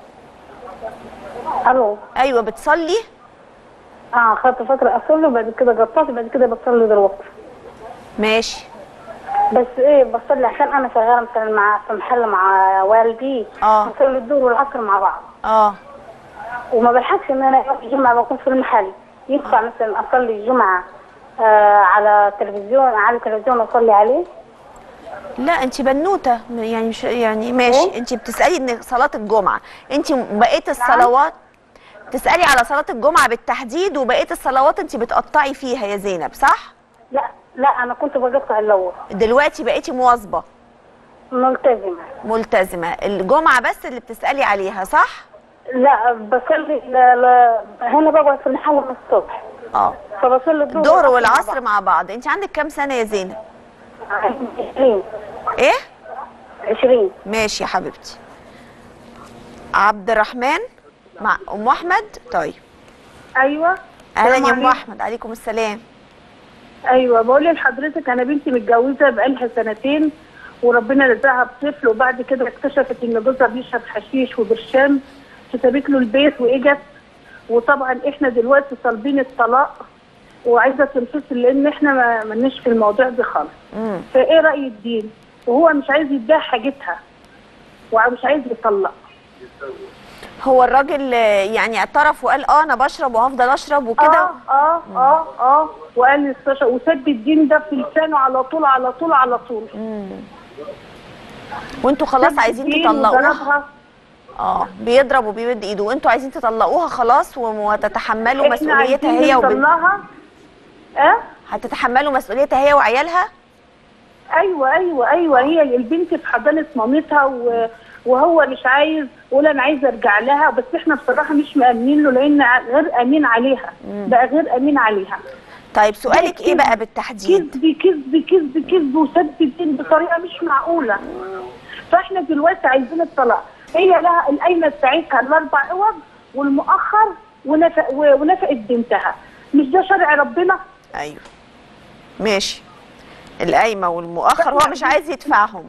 الو. ايوه بتصلي؟ اه خدت فتره اصلي وبعد كده قطعت بعد كده بصلي دلوقتي. ماشي. بس ايه بصلي عشان انا شغاله مثلا مع في محل مع والدي. اه بصلي الظهر والعصر مع بعض. اه وما بلحقش ان انا يوم الجمعه بكون في المحل. ينفع مثلا اصلي الجمعه آه على التلفزيون على التلفزيون اصلي عليه؟ لا انت بنوته يعني مش يعني ماشي. إيه؟ انت بتسالي ان صلاه الجمعه انت بقيه الصلوات تسالي على صلاه الجمعه بالتحديد وبقيه الصلوات انت بتقطعي فيها يا زينب صح؟ لا لا انا كنت بقطع الاول. دلوقتي بقيتي مواظبه؟ ملتزمه. ملتزمه. الجمعه بس اللي بتسالي عليها صح؟ لا بصلي لا لا هنا بقعد في المحل من الصبح. اه فبصلي الظهر الظهر والعصر مع بعض. انت عندك كام سنه يا زينب؟ عشرين. ايه؟ عشرين. ماشي يا حبيبتي. عبد الرحمن مع ام احمد. طيب ايوه. اهلا يا ام احمد. عليكم السلام. ايوه بقول لحضرتك انا بنتي متجوزه بقالها سنتين وربنا رزقها بطفل وبعد كده اكتشفت ان جوزها بيشرب حشيش وبرشام فسابت له البيت واجت. وطبعا احنا دلوقتي طالبين الطلاق وعايزه تنفصل لان احنا ما مالناش في الموضوع ده خالص. فايه راي الدين؟ وهو مش عايز يديها حاجتها ومش عايز يطلق. هو الراجل يعني اعترف وقال اه انا بشرب وهفضل اشرب وكده؟ اه اه اه اه وقال وسد الدين ده في لسانه على طول على طول على طول. امم وانتوا خلاص عايزين تطلقوها؟ اه بيضرب وبيمد ايده، وانتوا عايزين تطلقوها خلاص وتتحملوا مسؤوليتها هي وبنت اه هتتحملوا مسؤوليتها هي وعيالها؟ ايوه ايوه ايوه هي البنت في حضانه مامتها و... وهو مش عايز، ولا انا عايز ارجع لها، بس احنا بصراحه مش مامنين له لان غير امين عليها. مم. بقى غير امين عليها. طيب سؤالك ايه بقى بالتحديد؟ كذب كذب كذب كذب وسب الدين بطريقه مش معقوله. فاحنا دلوقتي عايزين الطلاق، هي لها القايمه بتاعتها الاربع عوض والمؤخر ونفق ونفقت بنتها، مش ده شرع ربنا؟ ايوه ماشي، القايمه والمؤخر هو مش عايز يدفعهم.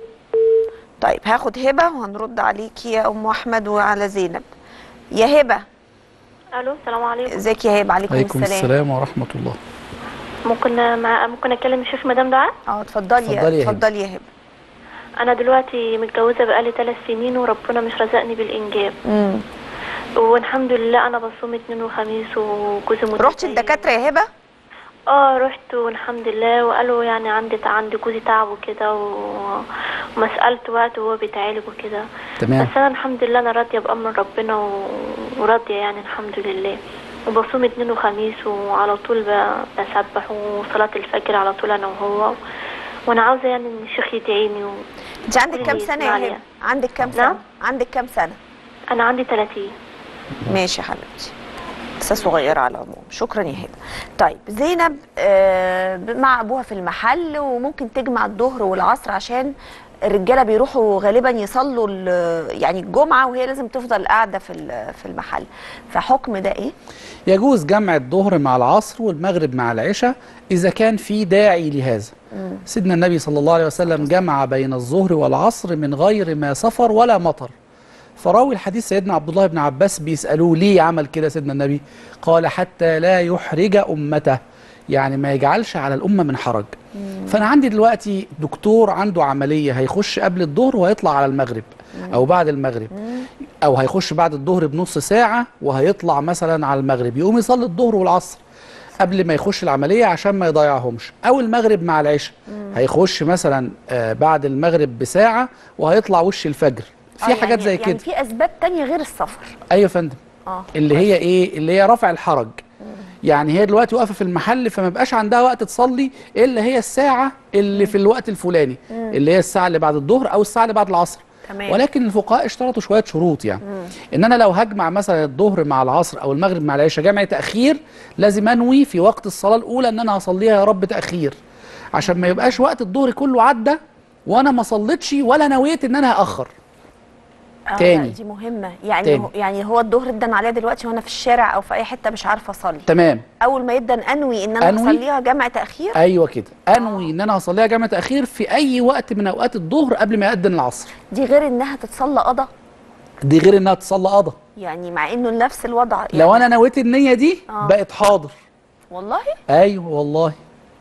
طيب هاخد هبه وهنرد عليكي يا ام احمد وعلى زينب. يا هبه. الو السلام عليكم. ازيك يا هبه؟ عليكم السلام. عليكم السلام ورحمه الله. ممكن مع... ممكن اتكلم الشيخ مدام دعاء؟ اه اتفضلي اتفضلي يا هبه. انا دلوقتي متجوزه بقالي ثلاث سنين وربنا مش رزقني بالانجاب. امم والحمد لله انا بصوم اثنين وخميس وجوزي متدين. رحتي الدكاتره يا هبه؟ اه رحت والحمد لله، وقالوا يعني عندي عندي جوزي تعب وكده وما سالت وقت وهو بيتعالج وكده. تمام. بس انا الحمد لله انا راضيه بامر ربنا وراضيه يعني الحمد لله، وبصوم اثنين وخميس وعلى طول بسبح وصلاه الفجر على طول انا وهو، وانا عاوزه يعني ان الشيخ يدعيني. و... انت عندك كام سنه يا هبه؟ عندك كام سنه؟ عندك كام سنه؟ انا عندي ثلاثين. ماشي يا حبيبتي، لسه صغيره على العموم. شكرا يا هبه. طيب زينب آه مع ابوها في المحل وممكن تجمع الظهر والعصر عشان الرجاله بيروحوا غالبا يصلوا يعني الجمعه وهي لازم تفضل قاعده في في المحل، فحكم ده ايه؟ يجوز جمع الظهر مع العصر والمغرب مع العشاء اذا كان في داعي لهذا. مم. سيدنا النبي صلى الله عليه وسلم جمع بين الظهر والعصر من غير ما سفر ولا مطر. فراوي الحديث سيدنا عبد الله بن عباس بيسألوه ليه عمل كده سيدنا النبي؟ قال حتى لا يحرج أمته، يعني ما يجعلش على الأمة من حرج. مم. فأنا عندي دلوقتي دكتور عنده عملية هيخش قبل الظهر وهيطلع على المغرب. مم. أو بعد المغرب. مم. أو هيخش بعد الظهر بنص ساعة وهيطلع مثلا على المغرب، يقوم يصلي الظهر والعصر قبل ما يخش العملية عشان ما يضيعهمش. أو المغرب مع العشاء، هيخش مثلا بعد المغرب بساعة وهيطلع وش الفجر. في آه حاجات يعني زي كده. يعني في اسباب تانية غير السفر. ايوه يا فندم. اه اللي هي ايه؟ اللي هي رفع الحرج. مم. يعني هي دلوقتي واقفه في المحل فما بقاش عندها وقت تصلي الا هي الساعه اللي مم. في الوقت الفلاني. مم. اللي هي الساعه اللي بعد الظهر او الساعه اللي بعد العصر. تمام. ولكن الفقهاء اشترطوا شويه شروط، يعني مم. ان انا لو هجمع مثلا الظهر مع العصر او المغرب مع العشاء جمع تاخير، لازم انوي في وقت الصلاه الاولى ان انا هصليها يا رب تاخير، عشان ما يبقاش وقت الظهر كله عدى وانا ما صليتش ولا نويت ان انا هاخر. آه تاني دي مهمة، يعني هو يعني هو الظهر ادن عليا دلوقتي وانا في الشارع او في اي حتة مش عارفة اصلي. تمام. اول ما يدن انوي ان انا هصليها جمع تاخير؟ ايوه كده، انوي آه. ان انا هصليها جمع تاخير في اي وقت من اوقات الظهر قبل ما يأذن العصر. دي غير انها تتصلى قضا؟ دي غير انها تتصلى قضا، يعني مع انه نفس الوضع. يعني لو انا نويت النية دي آه. بقت حاضر. والله؟ ايوه والله.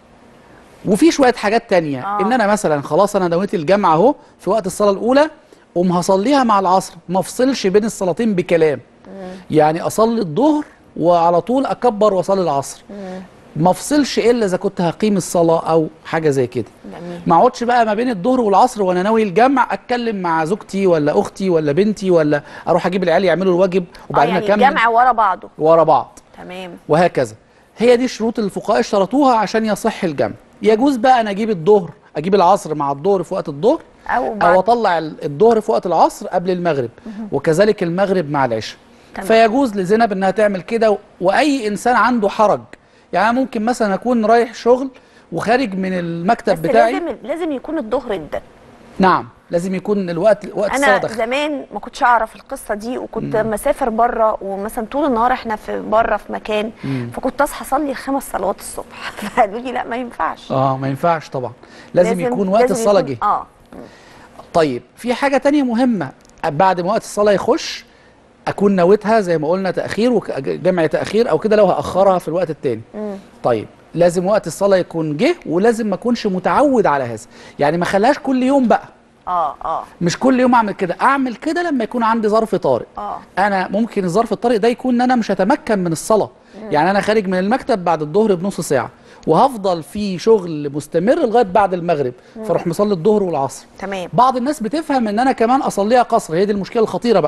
وفي شوية حاجات تانية. آه. ان انا مثلا خلاص انا نويت الجمع اهو في وقت الصلاة الاولى، قوم هصليها مع العصر، ما افصلش بين الصلاتين بكلام. مم. يعني اصلي الظهر وعلى طول اكبر واصلي العصر. مم. ما افصلش الا اذا كنت هقيم الصلاه او حاجه زي كده. ما اقعدش بقى ما بين الظهر والعصر وانا ناوي الجمع اتكلم مع زوجتي ولا اختي ولا بنتي، ولا اروح اجيب العيال يعملوا الواجب وبعدين آه يعني اكمل. الجمع ورا بعضه ورا بعض. تمام. وهكذا. هي دي الشروط اللي الفقهاء اشترطوها عشان يصح الجمع. يجوز بقى انا اجيب الظهر اجيب العصر مع الظهر في وقت الظهر، او, أو اطلع الظهر في وقت العصر قبل المغرب. مه. وكذلك المغرب مع العشاء. فيجوز لزينب انها تعمل كده، واي انسان عنده حرج. يعني ممكن مثلا اكون رايح شغل وخارج من المكتب بس بتاعي، لازم لازم يكون الظهر ادن. نعم لازم يكون الوقت وقت الصلاه دخل. انا زمان ما كنتش اعرف القصه دي، وكنت مسافر بره ومثلا طول النهار احنا في بره في مكان، مم. فكنت اصحى اصلي الخمس صلوات الصبح فقالوا لي لا ما ينفعش. اه ما ينفعش طبعا، لازم, لازم يكون وقت الصلاه جه. اه طيب في حاجه تانية مهمه، بعد ما وقت الصلاه يخش اكون نويتها زي ما قلنا تاخير وجمع تاخير او كده لو هاخرها في الوقت التاني. مم. طيب لازم وقت الصلاه يكون جه، ولازم ما اكونش متعود على هذا، يعني ما خليهاش كل يوم بقى. اه اه مش كل يوم اعمل كده، اعمل كده لما يكون عندي ظرف طارئ. اه انا ممكن الظرف الطارئ ده يكون ان انا مش هتمكن من الصلاه. مم. يعني انا خارج من المكتب بعد الظهر بنص ساعه وهفضل في شغل مستمر لغايه بعد المغرب، فاروح مصلي الظهر والعصر. تمام. بعض الناس بتفهم ان انا كمان اصليها قصر، هي دي المشكله الخطيره بقى.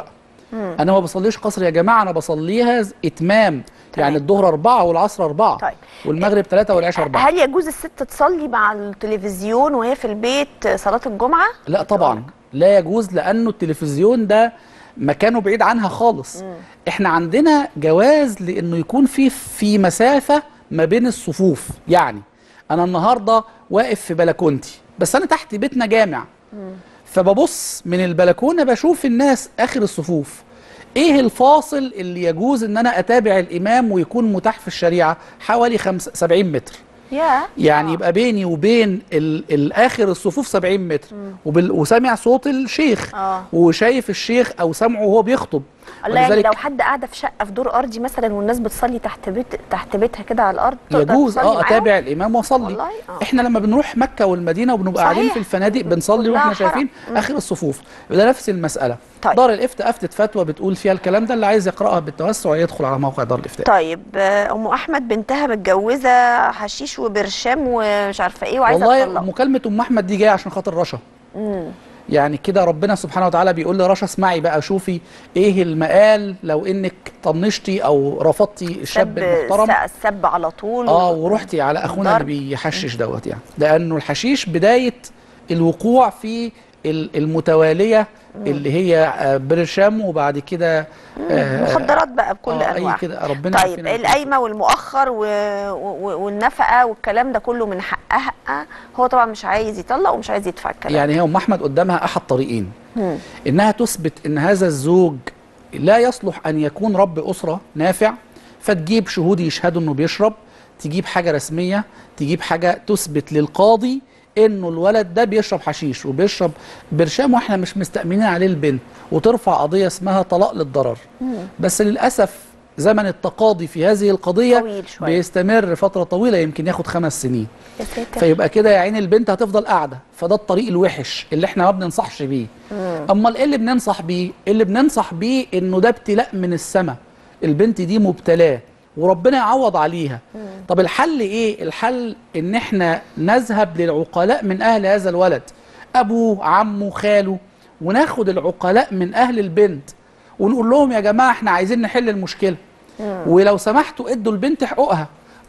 مم. انا ما بصليش قصر يا جماعه، انا بصليها اتمام. طيب. يعني الظهر أربعة والعصر أربعة. طيب. والمغرب ثلاثة والعشاء أربعة. هل يجوز الست تصلي مع التلفزيون وهي في البيت صلاة الجمعة؟ لا طبعا لا يجوز، لأنه التلفزيون ده مكانه بعيد عنها خالص. مم. احنا عندنا جواز لأنه يكون في في مسافة ما بين الصفوف. يعني أنا النهاردة واقف في بلكونتي بس أنا تحت بيتنا جامع. مم. فببص من البلكونة بشوف الناس آخر الصفوف. ايه الفاصل اللي يجوز ان انا اتابع الامام ويكون متاح في الشريعه؟ حوالي خمسة سبعين متر. yeah. يعني يبقى بيني وبين الاخر الصفوف سبعين متر. وبال... وسامع صوت الشيخ. آه. وشايف الشيخ او سامعه وهو بيخطب. الله. يعني لو حد قاعده في شقه في دور ارضي مثلا والناس بتصلي تحت بيت تحت بيتها كده على الارض، يجوز اه اتابع الامام واصلي. آه. احنا لما بنروح مكه والمدينه وبنبقى قاعدين في الفنادق بنصلي واحنا شايفين اخر الصفوف. ده نفس المساله. طيب. دار الافتاء افتت فتوى بتقول فيها الكلام ده، اللي عايز يقراها بالتوسع يدخل على موقع دار الافتاء. طيب ام احمد بنتها متجوزه حشيش وبرشام ومش عارفه ايه وعايزه تطلق. والله مكالمه ام احمد دي جايه عشان خاطر رشا. امم يعني كده ربنا سبحانه وتعالى بيقول لي رشا اسمعي بقى، شوفي ايه المقال لو انك طنشتي او رفضتي الشاب المحترم السب على طول اه ورحتي على اخونا اللي بيحشش دوت. يعني لانه الحشيش بدايه الوقوع في المتواليه اللي هي برشام وبعد كده مخدرات بقى بكل آه انواعها. كده ربنا. طيب القايمه والمؤخر و... و... والنفقه والكلام ده كله من حقها. هو طبعا مش عايز يطلق ومش عايز يدفع الكلام. يعني هي ام احمد قدامها احد طريقين. مم. انها تثبت ان هذا الزوج لا يصلح ان يكون رب اسره نافع، فتجيب شهود يشهدوا انه بيشرب، تجيب حاجه رسميه، تجيب حاجه تثبت للقاضي انه الولد ده بيشرب حشيش وبيشرب برشام واحنا مش مستأمنين عليه البنت، وترفع قضيه اسمها طلاق للضرر. مم. بس للاسف زمن التقاضي في هذه القضيه بيستمر فتره طويله، يمكن ياخد خمس سنين. فيبقى كده يا عين البنت هتفضل قاعده، فده الطريق الوحش اللي احنا ما بننصحش بيه. امال ايه اللي بننصح بيه؟ اللي بننصح بيه انه ده ابتلاء من السماء، البنت دي مبتلاه وربنا يعوض عليها. مم. طب الحل ايه؟ الحل ان احنا نذهب للعقلاء من اهل هذا الولد، ابوه عمه خاله، وناخد العقلاء من اهل البنت ونقول لهم يا جماعه احنا عايزين نحل المشكله. مم. ولو سمحتوا ادوا البنت حقوقها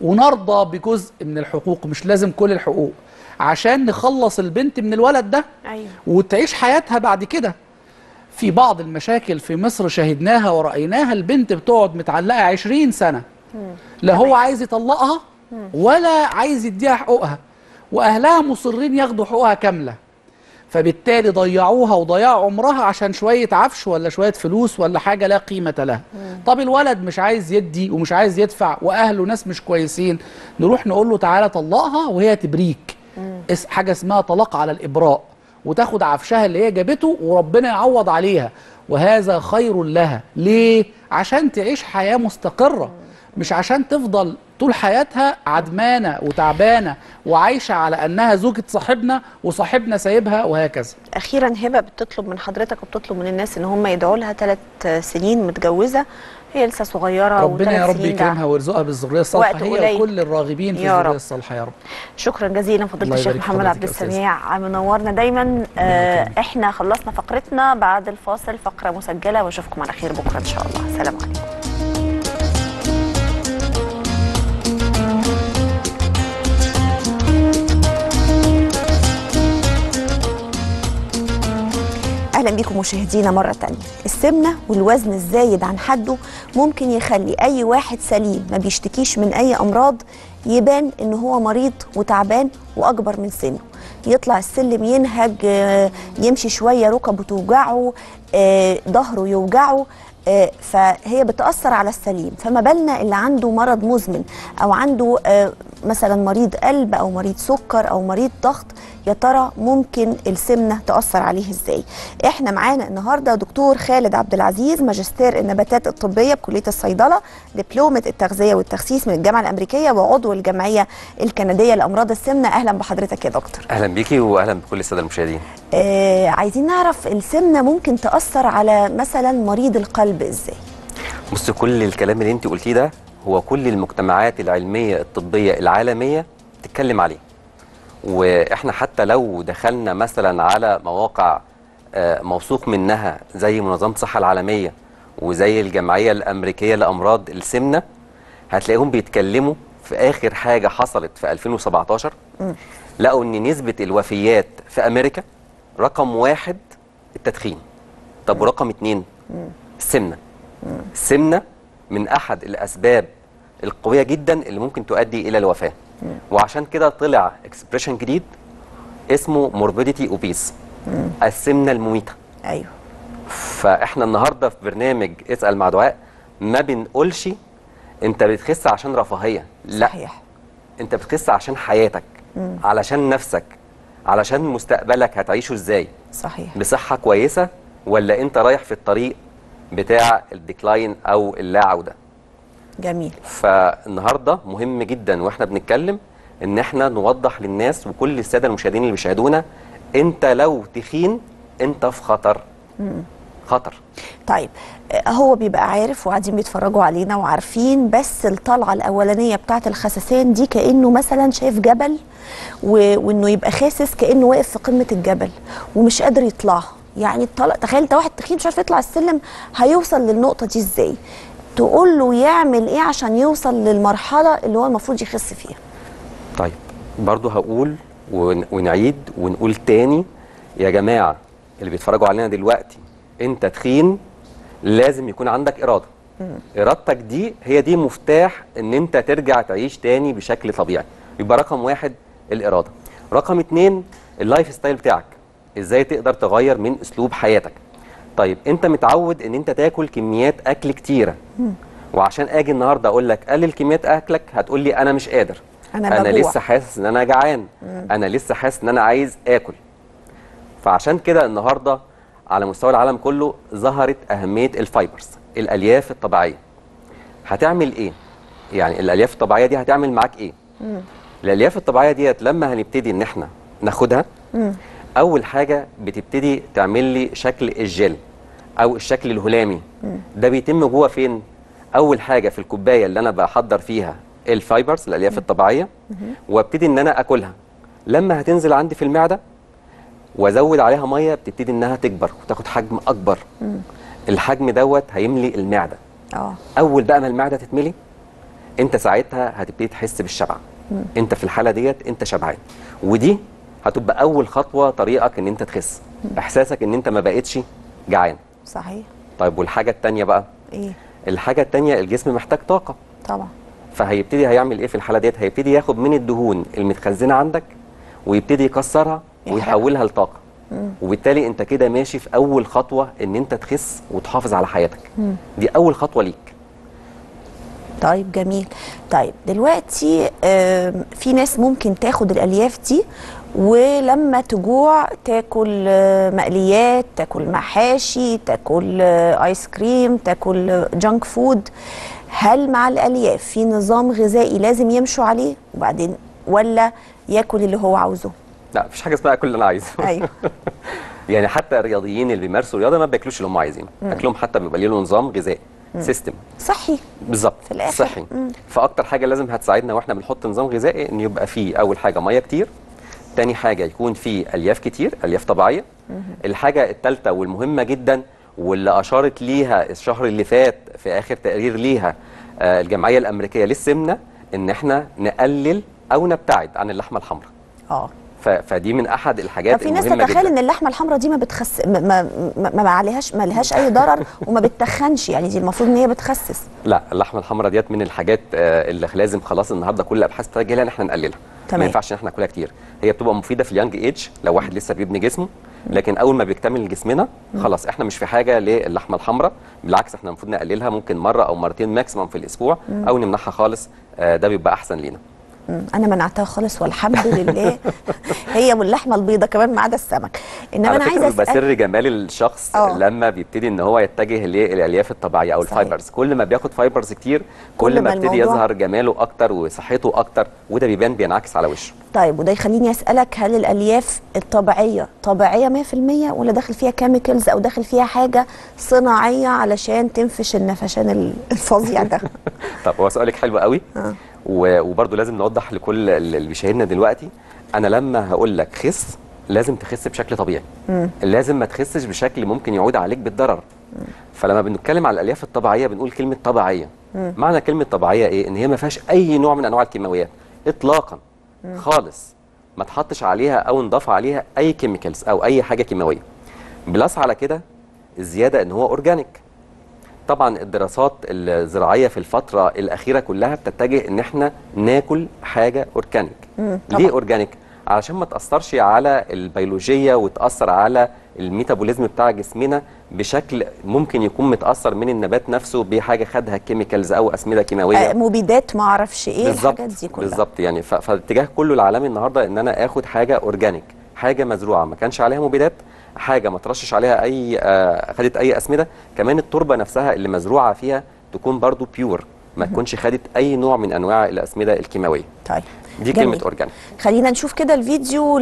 ونرضى بجزء من الحقوق، مش لازم كل الحقوق، عشان نخلص البنت من الولد ده. أيوة. وتعيش حياتها بعد كده. في بعض المشاكل في مصر شاهدناها ورأيناها، البنت بتقعد متعلقة عشرين سنة. مم. لا هو عايز يطلقها ولا عايز يديها حقوقها، وأهلها مصرين ياخدوا حقوقها كاملة، فبالتالي ضيعوها وضيعوا عمرها عشان شوية عفش ولا شوية فلوس ولا حاجة لا قيمة لها. مم. طب الولد مش عايز يدي ومش عايز يدفع وأهله ناس مش كويسين، نروح نقول له تعالى طلقها وهي تبريك. مم. حاجة اسمها طلاق على الإبراء، وتاخد عفشها اللي هي جابته وربنا يعوض عليها، وهذا خير لها. ليه؟ عشان تعيش حياة مستقرة، مش عشان تفضل طول حياتها عدمانة وتعبانة وعايشة على أنها زوجة صاحبنا وصاحبنا سايبها وهكذا. أخيرا هبة بتطلب من حضرتك وبتطلب من الناس إن هم يدعوا لها ثلاث سنين متجوزة، هي لسه صغيرة، ربنا يا رب يكرمها ويرزقها بالذرية الصالحة هي وكل الراغبين في الذرية الصالحة يا رب. شكرا جزيلا فضيلة الشيخ محمد عبد السميع، منورنا دايما. آه احنا خلصنا فقرتنا، بعد الفاصل فقرة مسجلة، واشوفكم على خير بكرة إن شاء الله. سلام عليكم. أهلا بكم مشاهدينا مرة تانية. السمنة والوزن الزايد عن حده ممكن يخلي أي واحد سليم ما بيشتكيش من أي أمراض يبان إن هو مريض وتعبان وأكبر من سنه، يطلع السلم ينهج، يمشي شوية ركبه توجعه، ظهره يوجعه، فهي بتأثر على السليم. فما بالنا اللي عنده مرض مزمن أو عنده مثلا مريض قلب أو مريض سكر أو مريض ضغط، يا ترى ممكن السمنة تأثر عليه ازاي؟ احنا معانا النهارده دكتور خالد عبد العزيز، ماجستير النباتات الطبية بكلية الصيدلة، دبلومة التغذية والتخسيس من الجامعة الأمريكية، وعضو الجمعية الكندية لأمراض السمنة. أهلا بحضرتك يا دكتور. أهلا بيكي وأهلا بكل السادة المشاهدين. آه عايزين نعرف السمنة ممكن تأثر على مثلا مريض القلب ازاي؟ بص، كل الكلام اللي انت قلتيه ده هو كل المجتمعات العلمية الطبية العالمية بتتكلم عليه، واحنا حتى لو دخلنا مثلا على مواقع موثوق منها زي منظمة الصحة العالمية وزي الجمعيه الامريكيه لامراض السمنه، هتلاقيهم بيتكلموا في اخر حاجه حصلت في ألفين وسبعتاشر. م. لقوا ان نسبه الوفيات في امريكا رقم واحد التدخين. طب ورقم اتنين السمنه. السمنه من احد الاسباب القويه جدا اللي ممكن تؤدي الى الوفاه. مم. وعشان كده طلع اكسبريشن جديد اسمه موربيديتي اوبيس، السمنه المميته. ايوه. فاحنا النهارده في برنامج اسال مع دعاء ما بنقولش انت بتخس عشان رفاهيه، لا صحيح. انت بتخس عشان حياتك. مم. علشان نفسك، علشان مستقبلك هتعيشه ازاي. صحيح. بصحه كويسه ولا انت رايح في الطريق بتاع الديكلاين او اللا عوده. جميل. فالنهارده مهم جدا واحنا بنتكلم ان احنا نوضح للناس وكل الساده المشاهدين اللي بيشاهدونا، انت لو تخين انت في خطر. مم. خطر. طيب هو بيبقى عارف وقاعدين بيتفرجوا علينا وعارفين، بس الطلعه الاولانيه بتاعه الخسسان دي كانه مثلا شايف جبل و... وانه يبقى خاسس كانه واقف في قمه الجبل ومش قادر يطلعها. يعني الطلع، تخيل انت واحد تخين مش عارف يطلع السلم، هيوصل للنقطه دي ازاي؟ تقول له يعمل ايه عشان يوصل للمرحله اللي هو المفروض يخس فيها؟ طيب برضه هقول ون... ونعيد ونقول تاني يا جماعه اللي بيتفرجوا علينا دلوقتي، انت تخين لازم يكون عندك اراده. مم. ارادتك دي هي دي مفتاح ان انت ترجع تعيش تاني بشكل طبيعي. يبقى رقم واحد الاراده. رقم اتنين اللايف ستايل بتاعك، ازاي تقدر تغير من اسلوب حياتك. طيب انت متعود ان انت تاكل كميات اكل كتيره، مم. وعشان اجي النهارده اقول لك قلل كميات اكلك هتقول لي انا مش قادر، انا, أنا لسه حاسس ان انا جعان، مم. انا لسه حاسس ان انا عايز اكل. فعشان كده النهارده على مستوى العالم كله ظهرت أهمية الفايبرز، الألياف الطبيعية. هتعمل إيه؟ يعني الألياف الطبيعية دي هتعمل معاك إيه؟ مم. الألياف الطبيعية ديت لما هنبتدي إن إحنا ناخدها، مم. أول حاجة بتبتدي تعمل لي شكل الجل أو الشكل الهلامي. مم. ده بيتم جوه فين؟ أول حاجة في الكوباية اللي أنا بحضر فيها الفايبرز الألياف مم. الطبيعية، مم. وابتدي إن أنا أكلها. لما هتنزل عندي في المعدة وازود عليها ميه بتبتدي انها تكبر وتاخد حجم اكبر. مم. الحجم دوت هيملي المعده. اه اول بقى ما المعده تتملي انت ساعتها هتبتدي تحس بالشبع. مم. انت في الحاله ديت انت شبعان، ودي هتبقى اول خطوه طريقك ان انت تخس. مم. احساسك ان انت ما بقتش جعان. صحيح. طيب والحاجه الثانيه بقى ايه؟ الحاجه الثانيه الجسم محتاج طاقه طبعا. فهيبتدي هيعمل ايه في الحاله ديت؟ هيبتدي ياخد من الدهون المتخزنه عندك ويبتدي يكسرها ويحولها لطاقه. مم. وبالتالي انت كده ماشي في اول خطوه ان انت تخس وتحافظ على حياتك. مم. دي اول خطوه ليك. طيب جميل. طيب دلوقتي في ناس ممكن تاخد الالياف دي ولما تجوع تاكل مقليات، تاكل محاشي، تاكل ايس كريم، تاكل جانك فود. هل مع الالياف في نظام غذائي لازم يمشوا عليه وبعدين، ولا ياكل اللي هو عاوزه؟ لا مفيش حاجه اسمها اكل اللي انا عايزه. ايوه. يعني حتى الرياضيين اللي بيمارسوا الرياضه ما بياكلوش اللي هم عايزينه، اكلهم حتى بيبقى له نظام غذائي، سيستم صحي بالظبط في الاخر. صحي. مم. فاكتر حاجه لازم هتساعدنا واحنا بنحط نظام غذائي ان يبقى فيه اول حاجه ميه كتير، تاني حاجه يكون فيه الياف كتير، الياف طبيعيه. مم. الحاجه الثالثه والمهمه جدا واللي اشارت ليها الشهر اللي فات في اخر تقرير ليها آه الجمعيه الامريكيه للسمنه، ان احنا نقلل او نبتعد عن اللحمه الحمراء. اه فدي من احد الحاجات المهمه جدا. في ناس تتخيل ان اللحمه الحمراء دي ما بتخس ما ما, ما, ما عليهاش ما لهاش اي ضرر وما بتتخنش، يعني دي المفروض ان هي بتخسس. لا اللحمه الحمراء ديت من الحاجات اللي لازم خلاص النهارده كل الابحاث تتجه لها ان احنا نقللها. ما ينفعش ان احنا ناكلها كتير. هي بتبقى مفيده في اليانج ايج لو واحد لسه بيبني جسمه، لكن اول ما بيكتمل جسمنا خلاص احنا مش في حاجه للحمه الحمراء، بالعكس احنا المفروض نقللها ممكن مره او مرتين ماكسيمم في الاسبوع او نمنعها خالص. ده بيبقى احسن لينا. انا منعتها خالص والحمد لله. هي واللحمه البيضاء كمان ما عدا السمك. انما انا عايزه اسال سر جمال الشخص أوه. لما بيبتدي ان هو يتجه للالياف الطبيعيه او الفايبرز. كل ما بياخد فايبرز كتير كل, كل ما ابتدي يظهر جماله اكتر وصحته اكتر، وده بيبان بينعكس على وشه. طيب وده يخليني اسالك، هل الالياف الطبيعيه طبيعيه مية في المية ولا داخل فيها كيميكلز او داخل فيها حاجه صناعيه علشان تنفش النفشان الفظيع ده؟ طب هو سؤالك حلو قوي. أه. وبرضه لازم نوضح لكل اللي بيشاهدنا دلوقتي، انا لما هقول لك خس لازم تخس بشكل طبيعي. مم. لازم ما تخسش بشكل ممكن يعود عليك بالضرر. فلما بنتكلم على الالياف الطبيعيه بنقول كلمه طبيعيه. معنى كلمه طبيعيه ايه؟ ان هي ما فيهاش اي نوع من انواع الكيماويات اطلاقا خالص، ما تحطش عليها او نضاف عليها اي كيميكالز او اي حاجه كيماويه. بلس على كده الزياده ان هو اورجانيك. طبعا الدراسات الزراعيه في الفتره الاخيره كلها بتتجه ان احنا ناكل حاجه اورجانيك. ليه اورجانيك؟ علشان ما تاثرش على البيولوجيه وتاثر على الميتابوليزم بتاع جسمنا بشكل ممكن يكون متاثر من النبات نفسه بحاجه خدها كيميكالز او اسمده كيماويه، آه مبيدات ما اعرفش ايه الحاجات دي كلها. بالظبط. يعني فالاتجاه كله العالمي النهارده ان انا اخد حاجه اورجانيك، حاجه مزروعه ما كانش عليها مبيدات، حاجه ما ترشش عليها اي آه خدت اي اسمده، كمان التربه نفسها اللي مزروعه فيها تكون برضو بيور، ما تكونش خدت اي نوع من انواع الاسمده الكيماويه. طيب دي جميل. كلمه اورجانيك. خلينا نشوف كده الفيديو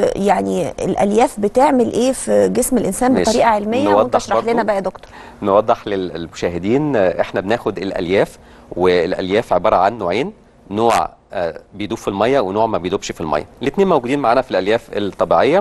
يعني الالياف بتعمل ايه في جسم الانسان ماشي. بطريقه علميه، وانت اشرح لنا بقى يا دكتور. نوضح للمشاهدين، احنا بناخد الالياف، والالياف عباره عن نوعين، نوع بيدوب في الميه ونوع ما بيدوبش في الميه. الاثنين موجودين معانا في الالياف الطبيعيه.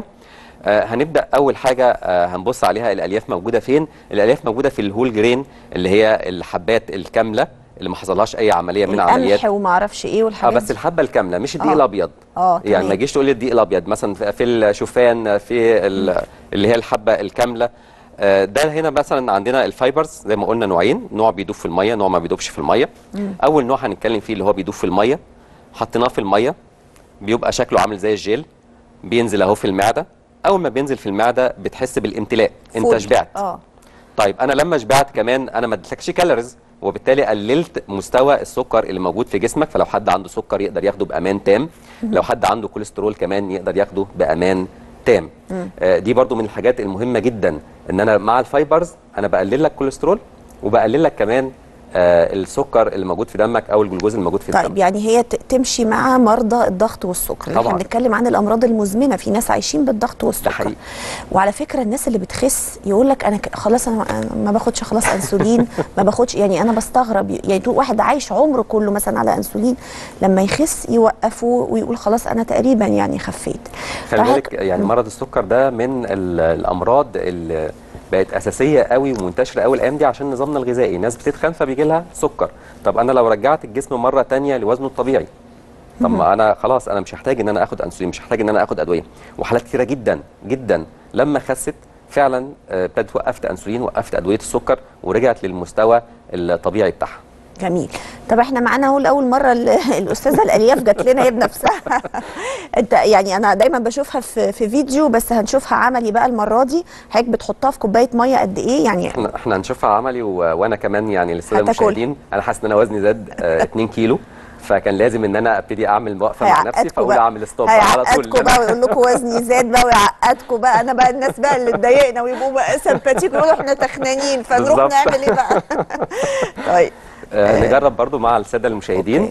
هنبدا اول حاجه هنبص عليها الالياف موجوده فين. الالياف موجوده في الهول جرين اللي هي الحبات الكامله اللي ما حصلش اي عمليه من عمليات القمح وما اعرفش ايه والحاجات اه بس الحبه الكامله مش الدقيق الابيض. اه يعني ما تجيش تقول لي الدقيق الابيض مثلا في الشوفان، في اللي هي الحبه الكامله. ده هنا مثلا عندنا الفايبرز زي ما قلنا نوعين، نوع بيدوب في الميه، نوع ما بيدوبش في الميه. مم. اول نوع هنتكلم فيه اللي هو بيدوب في الميه، حطيناه في الميه بيبقى شكله عامل زي الجيل، بينزل اهو في المعده. اول ما بينزل في المعده بتحس بالامتلاء، انت شبعت. اه طيب انا لما شبعت كمان انا ما اديتلكش كالوريز، وبالتالي قللت مستوى السكر اللي موجود في جسمك، فلو حد عنده سكر يقدر ياخده بامان تام، لو حد عنده كوليسترول كمان يقدر ياخده بامان تام. آه دي برضو من الحاجات المهمه جدا، ان انا مع الفايبرز انا بقلل لك كوليسترول وبقلل لك كمان آه السكر اللي موجود في دمك او الجلوكوز اللي موجود في طيب الدم. طيب يعني هي تمشي مع مرضى الضغط والسكر. طبعا احنا بنتكلم عن الامراض المزمنه، في ناس عايشين بالضغط والسكر. وعلى فكره الناس اللي بتخس يقول لك انا خلاص انا ما باخدش خلاص انسولين، ما باخدش. يعني انا بستغرب، يعني واحد عايش عمره كله مثلا على انسولين لما يخس يوقفه ويقول خلاص انا تقريبا يعني خفيت. خلي بالك يعني مرض السكر ده من الامراض اللي بقت اساسيه قوي ومنتشره قوي الايام دي عشان نظامنا الغذائي. الناس بتتخن فبيجي لها سكر. طب انا لو رجعت الجسم مره ثانيه لوزنه الطبيعي، طب ما انا خلاص انا مش هحتاج ان انا اخد انسولين، مش هحتاج ان انا اخد ادويه. وحالات كثيره جدا جدا لما خست فعلا ابتدت وقفت انسولين، وقفت ادويه السكر، ورجعت للمستوى الطبيعي بتاعها. جميل. طب احنا معانا اهو لاول مره الاستاذه الالياف جات لنا هي بنفسها. انت يعني انا دايما بشوفها في في فيديو، بس هنشوفها عملي بقى المره دي. حضرتك بتحطها في كوبايه ميه قد ايه يعني؟ احنا احنا هنشوفها عملي و... وانا كمان يعني للساده المشاهدين انا حاسس ان انا وزني زاد اه اتنين كيلو، فكان لازم ان انا ابتدي اعمل وقفه مع نفسي، فاقول اعمل ستوب على طول. هيعقدكم بقى ويقول لكم وزني زاد بقى ويعقدكم بقى. انا بقى الناس بقى اللي اتضايقنا ويبقوا بقى سمباتيك ويقولوا احنا تخنانين، فنروح نعمل ايه بقى؟ طيب آه نجرب برضو مع الساده المشاهدين.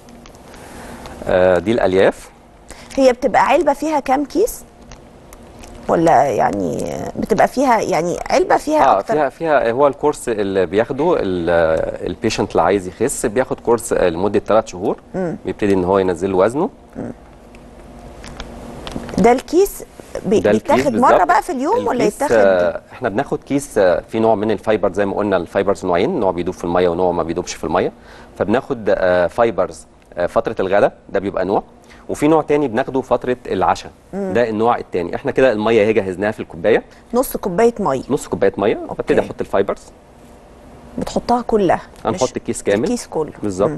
آه دي الالياف. هي بتبقى علبه فيها كام كيس؟ ولا يعني بتبقى فيها يعني علبه فيها اه اكتر؟ فيها فيها هو الكورس اللي بياخده البيشنت اللي عايز يخس بياخد كورس لمده ثلاث شهور. مم. بيبتدي ان هو ينزل وزنه. مم. ده الكيس بيتاخد مره بقى في اليوم ولا يتاخد؟ آه احنا بناخد كيس آه في نوع من الفايبر زي ما قلنا. الفايبرز نوعين، نوع بيدوب في الميه ونوع ما بيدوبش في الميه. فبناخد آه فايبرز آه فتره الغداء، ده بيبقى نوع، وفي نوع تاني بناخده فتره العشاء، ده النوع التاني. احنا كده الميه اهي جهزناها في الكوبايه، نص كوبايه ميه. نص كوبايه ميه. ببتدي احط الفايبرز. بتحطها كلها؟ هنحط الكيس كامل. الكيس كله بالظبط.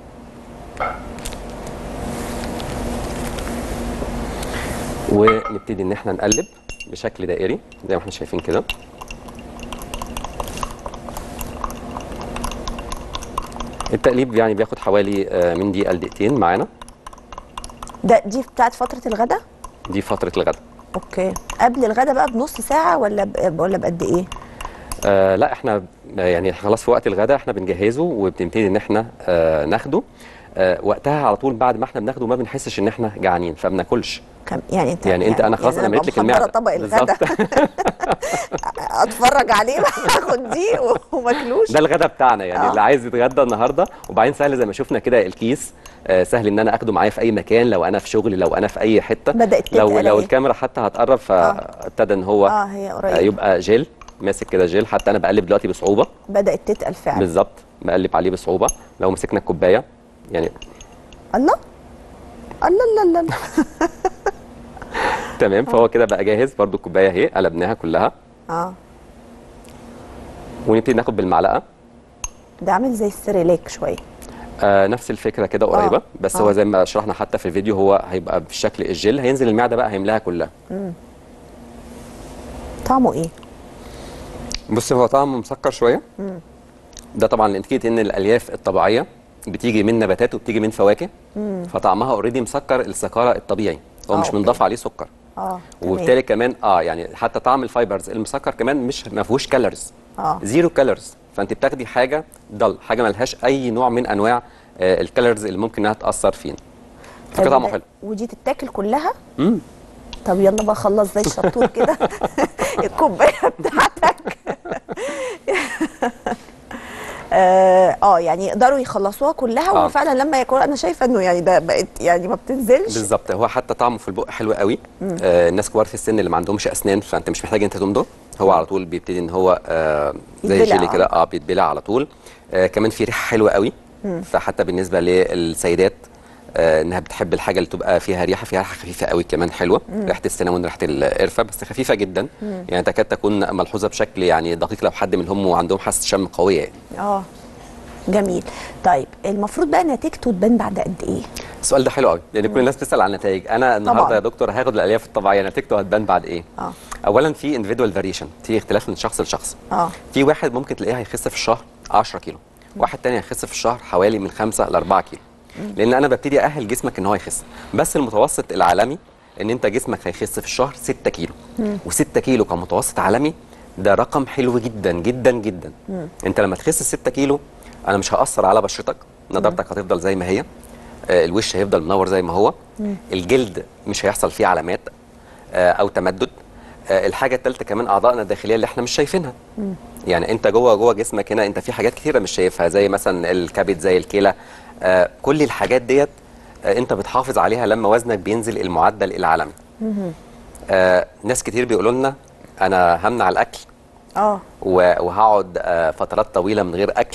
ونبتدي ان احنا نقلب بشكل دائري زي ما احنا شايفين كده. التقليب يعني بياخد حوالي من دقيقه لدقيقتين معانا. ده دي بتاعت فتره الغداء؟ دي فتره الغداء. اوكي. قبل الغداء بقى بنص ساعه ولا ب... ولا بقد ايه؟ آه لا احنا يعني خلاص في وقت الغداء احنا بنجهزه وبنبتدي ان احنا آه ناخده. آه وقتها على طول بعد ما احنا بناخده ما بنحسش ان احنا جعانين فبناكلش. يعني انت يعني انت انا خلاص يعني انا مليت لك المعده. طبق الغداء اتفرج عليه اخد دي وماكلوش. ده الغداء بتاعنا يعني. آه. اللي عايز يتغدى النهارده. وبعدين سهل زي ما شفنا كده الكيس آه سهل ان انا اخده معايا في اي مكان، لو انا في شغل، لو انا في اي حته. بدأت لو لو الكاميرا حتى هتقرب فابتدى ان هو اه هي قريب. آه يبقى جيل ماسك كده جل، حتى انا بقلب دلوقتي بصعوبه، بدات تتقل فعلا بالظبط، بقلب عليه بصعوبه. لو مسكنا الكوبايه يعني الله الله الله الله تمام. فهو كده بقى جاهز. برضو الكوبايه اهي قلبناها كلها اه ونبتدي ناخد بالمعلقه. ده عامل زي السريلاك شويه. آه نفس الفكره كده قريبه. آه. بس آه. هو زي ما شرحنا حتى في الفيديو، هو هيبقى بالشكل الجل، هينزل المعده بقى هيملاها كلها. امم طعمه ايه؟ بص هو طعمه مسكر شويه. امم ده طبعا نتيجه ان الالياف الطبيعيه بتيجي من نباتات وبتيجي من فواكه، مم. فطعمها اوريدي مسكر السكاره الطبيعي، هو آه، مش أوكي. بنضاف عليه سكر. اه وبالتالي كمان اه يعني حتى طعم الفايبرز المسكر كمان مش ما فيهوش كالوريز، اه زيرو كالوريز. فانت بتاخدي حاجه ضل، حاجه ما لهاش اي نوع من انواع آه الكالوريز اللي ممكن انها تاثر فينا. فكده طعمه حلو. ودي تتاكل كلها؟ امم طب يلا بقى خلص زي الشطور كده الكوبايه بتاعتك. اه آه، يعني يقدروا يخلصوها كلها. آه. وفعلا لما ياكلوا انا شايفه انه يعني ده بقت يعني ما بتنزلش بالظبط. هو حتى طعمه في البق حلو قوي. آه الناس كبار في السن اللي ما عندهمش اسنان، فانت مش محتاج انت تمضغ، هو على طول بيبتدي ان هو آه زي يتبلع. جيلي كده، اه بيتبلع على طول. آه كمان في ريحه حلوه قوي. مم. فحتى بالنسبه للسيدات آه انها بتحب الحاجه اللي تبقى فيها ريحه، فيها ريحه خفيفه قوي كمان حلوه. مم. ريحه السينامون، ريحه القرفه، بس خفيفه جدا. مم. يعني تكاد تكون ملحوظه بشكل يعني دقيق لو حد منهم وعندهم حاسه شم قويه يعني. اه جميل. طيب المفروض بقى نتيجته تبان بعد قد ايه؟ السؤال ده حلو قوي، لان كل الناس بتسال عن النتائج. انا النهارده طبعاً. يا دكتور هاخد الالياف الطبيعيه، نتيجته هتبان بعد ايه؟ اه اولا في individual فاريشن، في اختلاف من شخص لشخص. اه في واحد ممكن تلاقيه هيخس في الشهر عشرة كيلو، واحد تاني هيخس في الشهر حوالي من خمسة ل أربعة كيلو. لان انا ببتدي ااهل جسمك ان هو يخس، بس المتوسط العالمي ان انت جسمك هيخس في الشهر ستة كيلو. و6 كيلو كمتوسط عالمي ده رقم حلو جدا جدا جدا. مم. انت لما تخس ستة كيلو انا مش هاثر على بشرتك، نضارتك هتفضل زي ما هي، آه الوش هيفضل منور زي ما هو، مم. الجلد مش هيحصل فيه علامات آه او تمدد. آه الحاجه الثالثه كمان اعضائنا الداخليه اللي احنا مش شايفينها. مم. يعني انت جوه جوه جسمك هنا انت في حاجات كتيره مش شايفها، زي مثلا الكبد، زي الكلى. آه كل الحاجات ديت آه انت بتحافظ عليها لما وزنك بينزل المعدل العالمي. مهم. آه ناس كتير بيقولوا لنا انا همنع الاكل اه و- وهقعد آه فترات طويله من غير اكل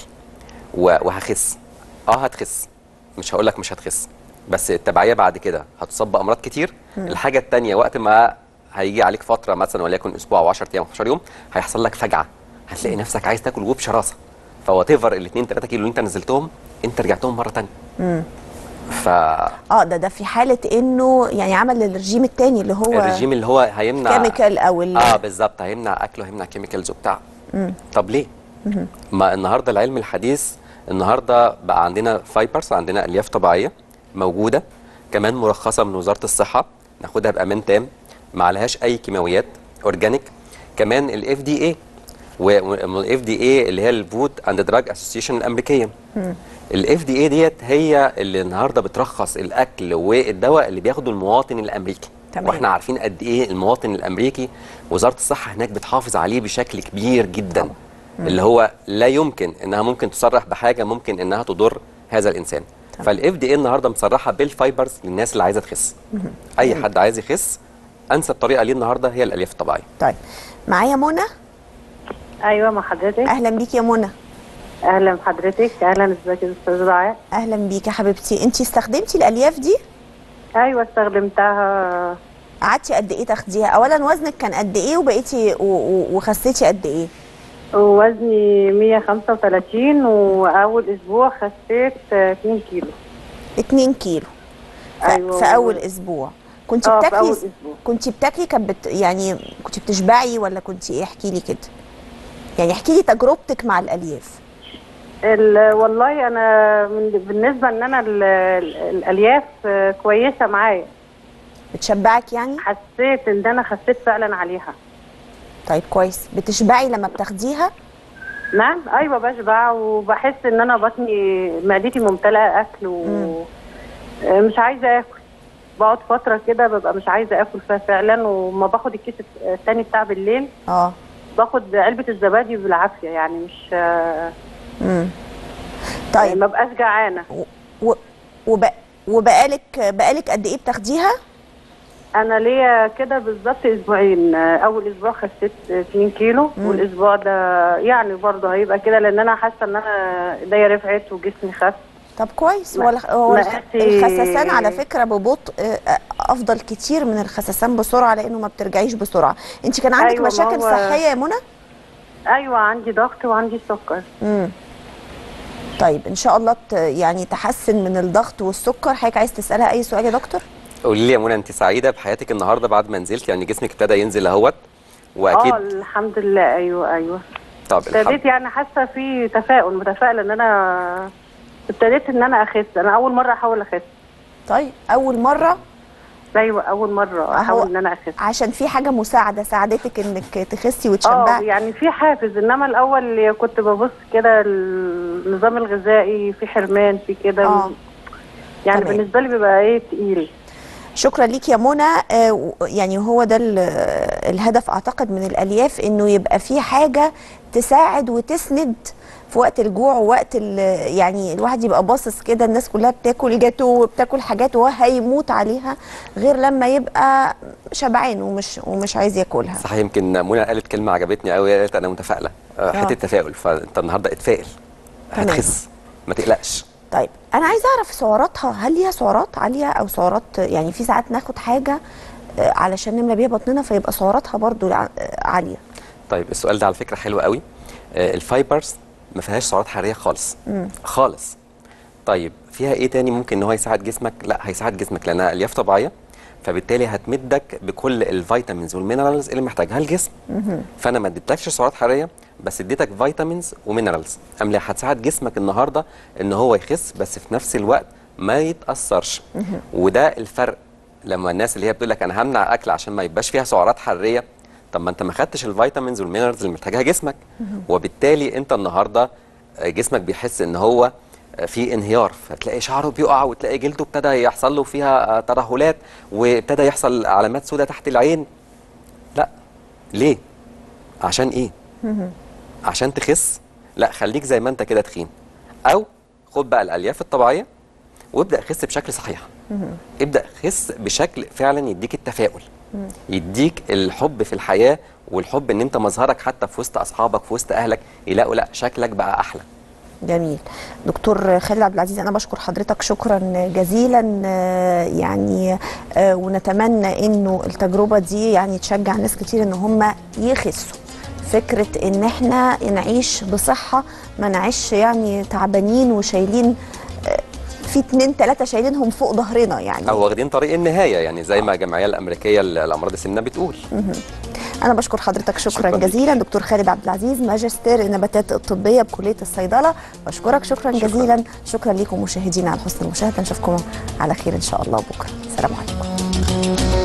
و- وهخس. اه هتخس، مش هقول لك مش هتخس، بس التبعيه بعد كده هتصاب بامراض كتير. مم. الحاجه الثانيه وقت ما هيجي عليك فتره مثلا وليكن اسبوع او عشرة ايام او خمستاشر يوم، هيحصل لك فجعه، هتلاقي نفسك عايز تاكل وبشراسه. فوات ايفر ال اتنين تلاتة كيلو اللي انت نزلتهم انت رجعتهم مره ثانيه. امم ف اه ده ده في حاله انه يعني عمل الرجيم الثاني اللي هو الرجيم اللي هو هيمنع كيميكال او ال اه بالظبط، هيمنع اكله، هيمنع كيميكالز وبتاع. مم. طب ليه؟ مهم. ما النهارده العلم الحديث النهارده بقى عندنا فايبرز، عندنا الياف طبيعيه موجوده كمان مرخصه من وزاره الصحه، ناخدها بامان تام، ما عليهاش اي كيماويات، اورجانيك. كمان الاف دي اي، والاف دي اي اللي هي الفود اند دراج اسوسيشن الامريكيه. الاف دي اي ديت هي اللي النهارده بترخص الاكل والدواء اللي بياخده المواطن الامريكي. تمام. واحنا عارفين قد ايه المواطن الامريكي وزاره الصحه هناك بتحافظ عليه بشكل كبير جدا. طبعا. اللي هو لا يمكن انها ممكن تصرح بحاجه ممكن انها تضر هذا الانسان. فالاف دي اي النهارده مصرحه بالفايبرز للناس اللي عايزه تخس. اي حد عايز يخس انسب طريقه ليه النهارده هي الالياف الطبيعيه. طيب معايا منى. ايوه مع حضرتك. اهلا بيكي يا منى. اهلا بحضرتك. اهلا، ازيك يا استاذه دعاء؟ اهلا بيكي يا حبيبتي. انت استخدمتي الالياف دي؟ ايوه استخدمتها. قعدتي قد ايه تاخديها؟ اولا وزنك كان قد ايه وبقيتي و- و- وخسيتي قد ايه؟ وزني مية وخمسة وتلاتين واول اسبوع خسيت اتنين كيلو. اتنين كيلو ف... أيوة. في اول اسبوع. كنت اه في بتاكلي اول اسبوع. كنت بتاكلي كانت بت... يعني كنت بتشبعي ولا كنت ايه؟ احكي لي كده. يعني احكي لي تجربتك مع الالياف. ال- والله انا من بالنسبه ان انا ال- ال- الالياف آه، كويسه معايا. بتشبعك يعني؟ حسيت ان انا خسيت فعلا عليها. طيب كويس. بتشبعي لما بتاخديها؟ نعم ايوه بشبع وبحس ان انا بطني معدتي ممتلئه اكل ومش عايزه اكل. بقعد فتره كده ببقى مش عايزه اكل فيها فعلا، وما باخد الكيس الثاني بتاع بالليل اه باخد علبه الزبادي بالعافيه يعني مش امم طيب ما بقاش جعانه. و... وب... وبقالك بقالك قد ايه بتاخديها؟ انا ليا كده بالظبط اسبوعين. اول اسبوع خسيت اتنين كيلو، مم. والاسبوع ده يعني برضه هيبقى كده، لان انا حاسه ان انا ايديا رفعت وجسمي خف. طب كويس. ما- هو الخ- هو الخ- مقاسي- الخسسان على فكره ببطء آه، افضل كتير من الخسسان بسرعه، لانه ما بترجعيش بسرعه. انت كان عندك أيوة، ما مشاكل هو- صحيه يا منى؟ ايوه عندي ضغط وعندي سكر. امم طيب ان شاء الله ت- يعني تحسن من الضغط والسكر. حضرتك عايز تسالها اي سؤال يا دكتور؟ قولي لي يا منى، انت سعيده بحياتك النهارده بعد ما نزلت؟ يعني جسمك ابتدى ينزل اهوت واكيد. اه الحمد لله. ايوه ايوه طب ابتديت الحمد يعني حاسه في تفاؤل، متفائله ان انا ابتديت ان انا اخس. انا اول مره احاول اخس. طيب اول مره ايوه اول مره أهو. احاول ان انا اخس. عشان في حاجه مساعده ساعدتك انك تخسي اه وتشبعي. يعني في حافز، انما الاول كنت ببص كده النظام الغذائي في حرمان في كده. آه. يعني تمام. بالنسبه لي بيبقى ايه تقيل. شكرا ليك يا منى. آه، و- يعني هو ده ال- الهدف اعتقد من الالياف، انه يبقى في حاجه تساعد وتسند في وقت الجوع ووقت ال- يعني الواحد يبقى باصص كده الناس كلها بتاكل جاتو وبتاكل حاجات وهو هيموت عليها، غير لما يبقى شبعان ومش ومش عايز ياكلها. صحيح. يمكن منى قالت كلمه عجبتني قوي، قالت انا متفائله. آه، حته تفاؤل. فانت النهارده اتفائل، تمام. هتخس، ما تقلقش. طيب انا عايزه اعرف سعراتها، هل ليها سعرات عاليه او سعرات؟ يعني في ساعات ناخد حاجه آه، علشان نملى بيها بطننا فيبقى سعراتها برضو ع- آه، عاليه. طيب السؤال ده على فكره حلو قوي. آه، الفايبرز ما فيهاش سعرات حراريه خالص مم. خالص. طيب فيها ايه تاني ممكن ان هو يساعد جسمك؟ لا، هيساعد جسمك لانها الياف طبيعيه، فبالتالي هتمدك بكل الفيتامينز والمينرالز اللي محتاجها الجسم. مهم. فانا ما اديتكش سعرات حراريه، بس اديتك فيتامينز ومينرالز املى هتساعد جسمك النهارده ان هو يخس، بس في نفس الوقت ما يتاثرش. مهم. وده الفرق. لما الناس اللي هي بتقول لك انا همنع اكل عشان ما يبقاش فيها سعرات حراريه، طب ما انت ما خدتش الفيتامينز والمينرالز اللي محتاجها جسمك. مهم. وبالتالي انت النهارده جسمك بيحس ان هو في انهيار، فتلاقي شعره بيقع وتلاقي جلده ابتدى يحصل له فيها ترهلات وابتدى يحصل علامات سوداء تحت العين. لا، ليه؟ عشان ايه؟ مهم. عشان تخس؟ لا، خليك زي ما انت كده تخين، او خد بقى الالياف الطبيعيه وابدا خس بشكل صحيح. مهم. ابدا خس بشكل فعلا يديك التفاؤل، مم. يديك الحب في الحياه، والحب ان انت مظهرك حتى في وسط اصحابك في وسط اهلك يلاقوا لا شكلك بقى احلى. جميل. دكتور خالد عبد العزيز، انا بشكر حضرتك شكرا جزيلا. آه، يعني آه، ونتمنى انه التجربه دي يعني تشجع ناس كتير ان هم يخسوا. فكره ان احنا نعيش بصحه، ما نعيش يعني تعبانين وشايلين آه، في اتنين تلاته شايلينهم فوق ظهرنا يعني. او واخدين طريق النهايه، يعني زي ما الجمعيه الامريكيه للامراض السمنه بتقول. مهم. أنا بشكر حضرتك شكرا, شكراً جزيلا. دكتور خالد عبد العزيز، ماجستير النباتات الطبية بكلية الصيدلة، بشكرك شكرا, شكرا جزيلا. شكرا لكم مشاهدينا على حسن المشاهدة، نشوفكم على خير إن شاء الله بكرة. السلام عليكم.